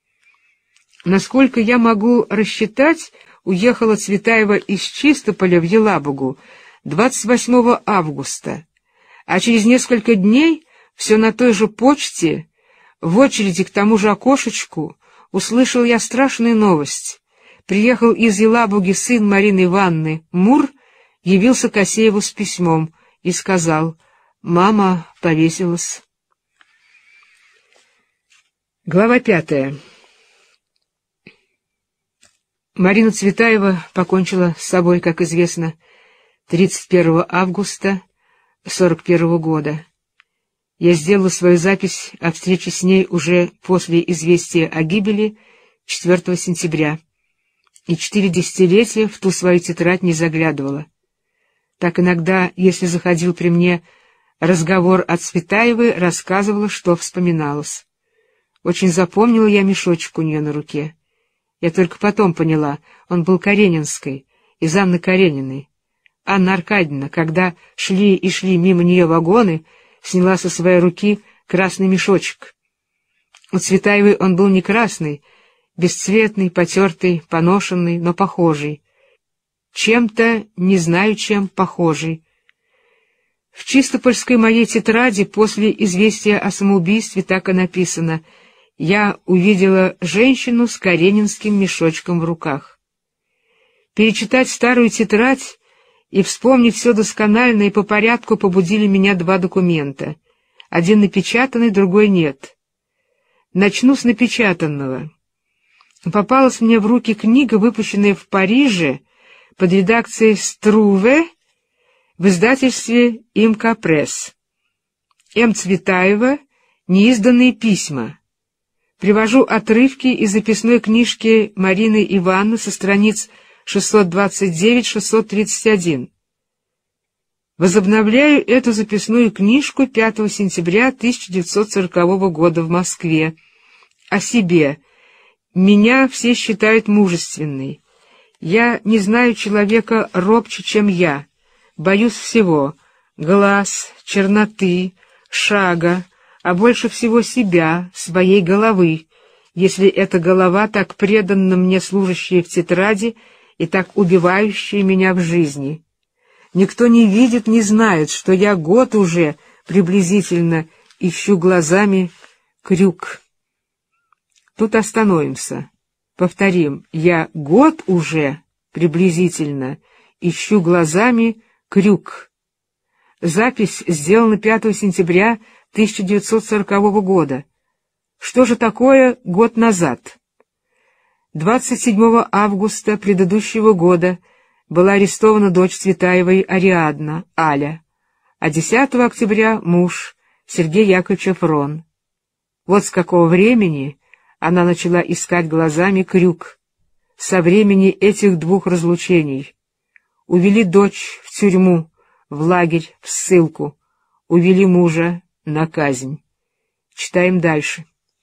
Speaker 2: Насколько я могу рассчитать, уехала Цветаева из Чистополя в Елабугу двадцать восьмого августа, а через несколько дней все на той же почте, в очереди к тому же окошечку, услышал я страшную новость. Приехал из Елабуги сын Марины Ивановны, Мур, явился к Асееву с письмом и сказал: «Мама повесилась». Глава пятая. Марина Цветаева покончила с собой, как известно, тридцать первого августа сорок первого года. Я сделала свою запись о встрече с ней уже после известия о гибели четвёртого сентября, и четыре десятилетия в ту свою тетрадь не заглядывала. Так иногда, если заходил при мне разговор о Цветаевой, рассказывала, что вспоминалось. Очень запомнила я мешочек у нее на руке. Я только потом поняла, он был Каренинской, из Анны Карениной. Анна Аркадьевна, когда шли и шли мимо нее вагоны, сняла со своей руки красный мешочек. У Цветаевой он был не красный, бесцветный, потертый, поношенный, но похожий. Чем-то, не знаю чем, похожий. В чистопольской моей тетради после известия о самоубийстве так и написано: «Я увидела женщину с каренинским мешочком в руках». Перечитать старую тетрадь и вспомнить все досконально и по порядку побудили меня два документа. Один напечатанный, другой нет. Начну с напечатанного. Попалась мне в руки книга, выпущенная в Париже под редакцией Струве в издательстве «Имка Пресс». М. Цветаева «Неизданные письма». Привожу отрывки из записной книжки Марины Ивановны со страниц шестьсот двадцать девять — шестьсот тридцать один. Возобновляю эту записную книжку пятого сентября тысяча девятьсот сорокового года в Москве. О себе. Меня все считают мужественной. Я не знаю человека робче, чем я. Боюсь всего — глаз, черноты, шага, а больше всего себя, своей головы, если эта голова так преданно мне служащая в тетради и так убивающая меня в жизни. Никто не видит, не знает, что я год уже приблизительно ищу глазами крюк. Тут остановимся. Повторим: я год уже приблизительно ищу глазами крюк. Запись сделана пятого сентября тысяча девятьсот сорокового года. Что же такое год назад? двадцать седьмого августа предыдущего года была арестована дочь Цветаевой Ариадна, Аля, а десятого октября муж Сергей Яковлевич Фрон. Вот с какого времени она начала искать глазами крюк. Со времени этих двух разлучений. Увели дочь в тюрьму, в лагерь, в ссылку. Увели мужа на казнь. Читаем дальше.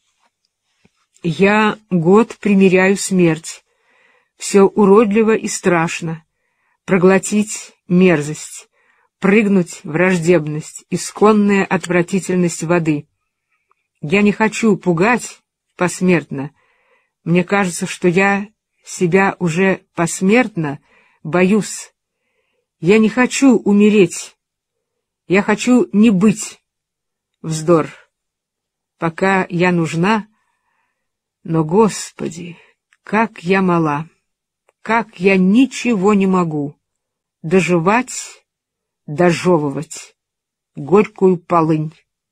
Speaker 2: Я год примиряю смерть. Все уродливо и страшно. Проглотить мерзость, прыгнуть враждебность, исконная отвратительность воды. Я не хочу пугать посмертно. Мне кажется, что я себя уже посмертно боюсь. Я не хочу умереть. Я хочу не быть. Вздор. Пока я нужна, но, Господи, как я мала, как я ничего не могу. Доживать, дожевывать горькую полынь.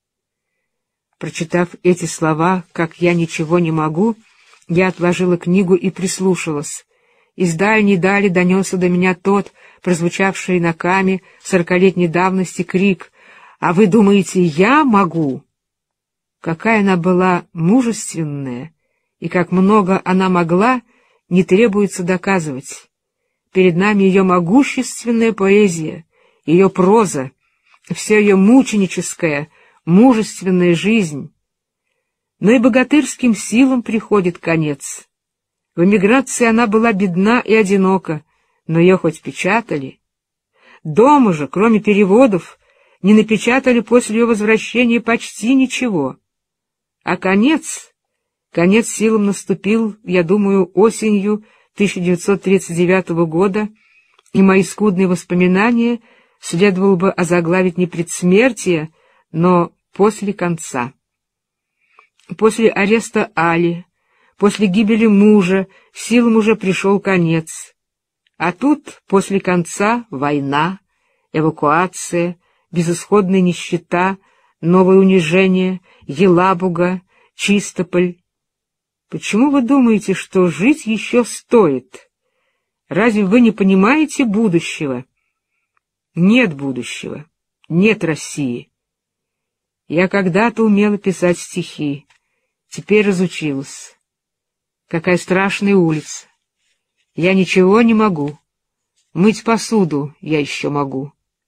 Speaker 2: Прочитав эти слова, как я ничего не могу, я отложила книгу и прислушалась. Из дальней дали донесся до меня тот, прозвучавший на каме сорокалетней давности крик: «А вы думаете, я могу?» Какая она была мужественная, и как много она могла, не требуется доказывать. Перед нами ее могущественная поэзия, ее проза, вся ее мученическая, мужественная жизнь. Но и богатырским силам приходит конец. В эмиграции она была бедна и одинока, но ее хоть печатали. Дома же, кроме переводов, не напечатали после ее возвращения почти ничего. А конец, конец силам наступил, я думаю, осенью тысяча девятьсот тридцать девятого года, и мои скудные воспоминания следовало бы озаглавить не предсмертие, но после конца. После ареста Али, после гибели мужа, силам уже пришел конец. А тут, после конца, война, эвакуация, безысходная нищета, новое унижение, Елабуга, Чистополь. Почему вы думаете, что жить еще стоит? Разве вы не понимаете будущего? Нет будущего, нет России. Я когда-то умела писать стихи, теперь разучилась. Какая страшная улица. Я ничего не могу. Мыть посуду я еще могу.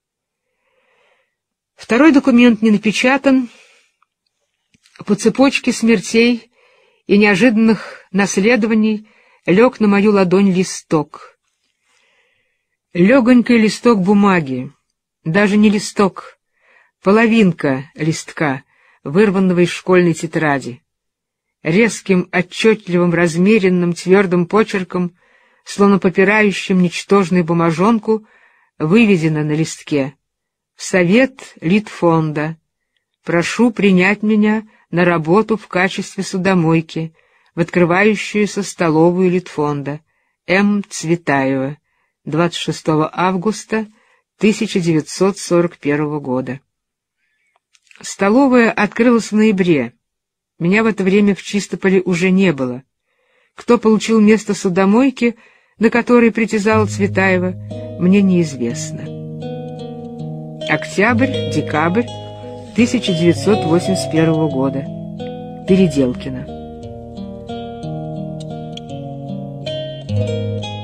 Speaker 2: Второй документ не напечатан. По цепочке смертей и неожиданных наследований лег на мою ладонь листок. Легонький листок бумаги, даже не листок, половинка листка, вырванного из школьной тетради. Резким, отчетливым, размеренным, твердым почерком, словно попирающим ничтожную бумажонку, выведено на листке: «Совет Литфонда. Прошу принять меня на работу в качестве судомойки в открывающуюся столовую Литфонда. М. Цветаева. двадцать шестого августа тысяча девятьсот сорок первого года». Столовая открылась в ноябре. Меня в это время в Чистополе уже не было. Кто получил место судомойки, на которое притязала Цветаева, мне неизвестно. Октябрь, декабрь тысяча девятьсот восемьдесят первого года. Переделкино.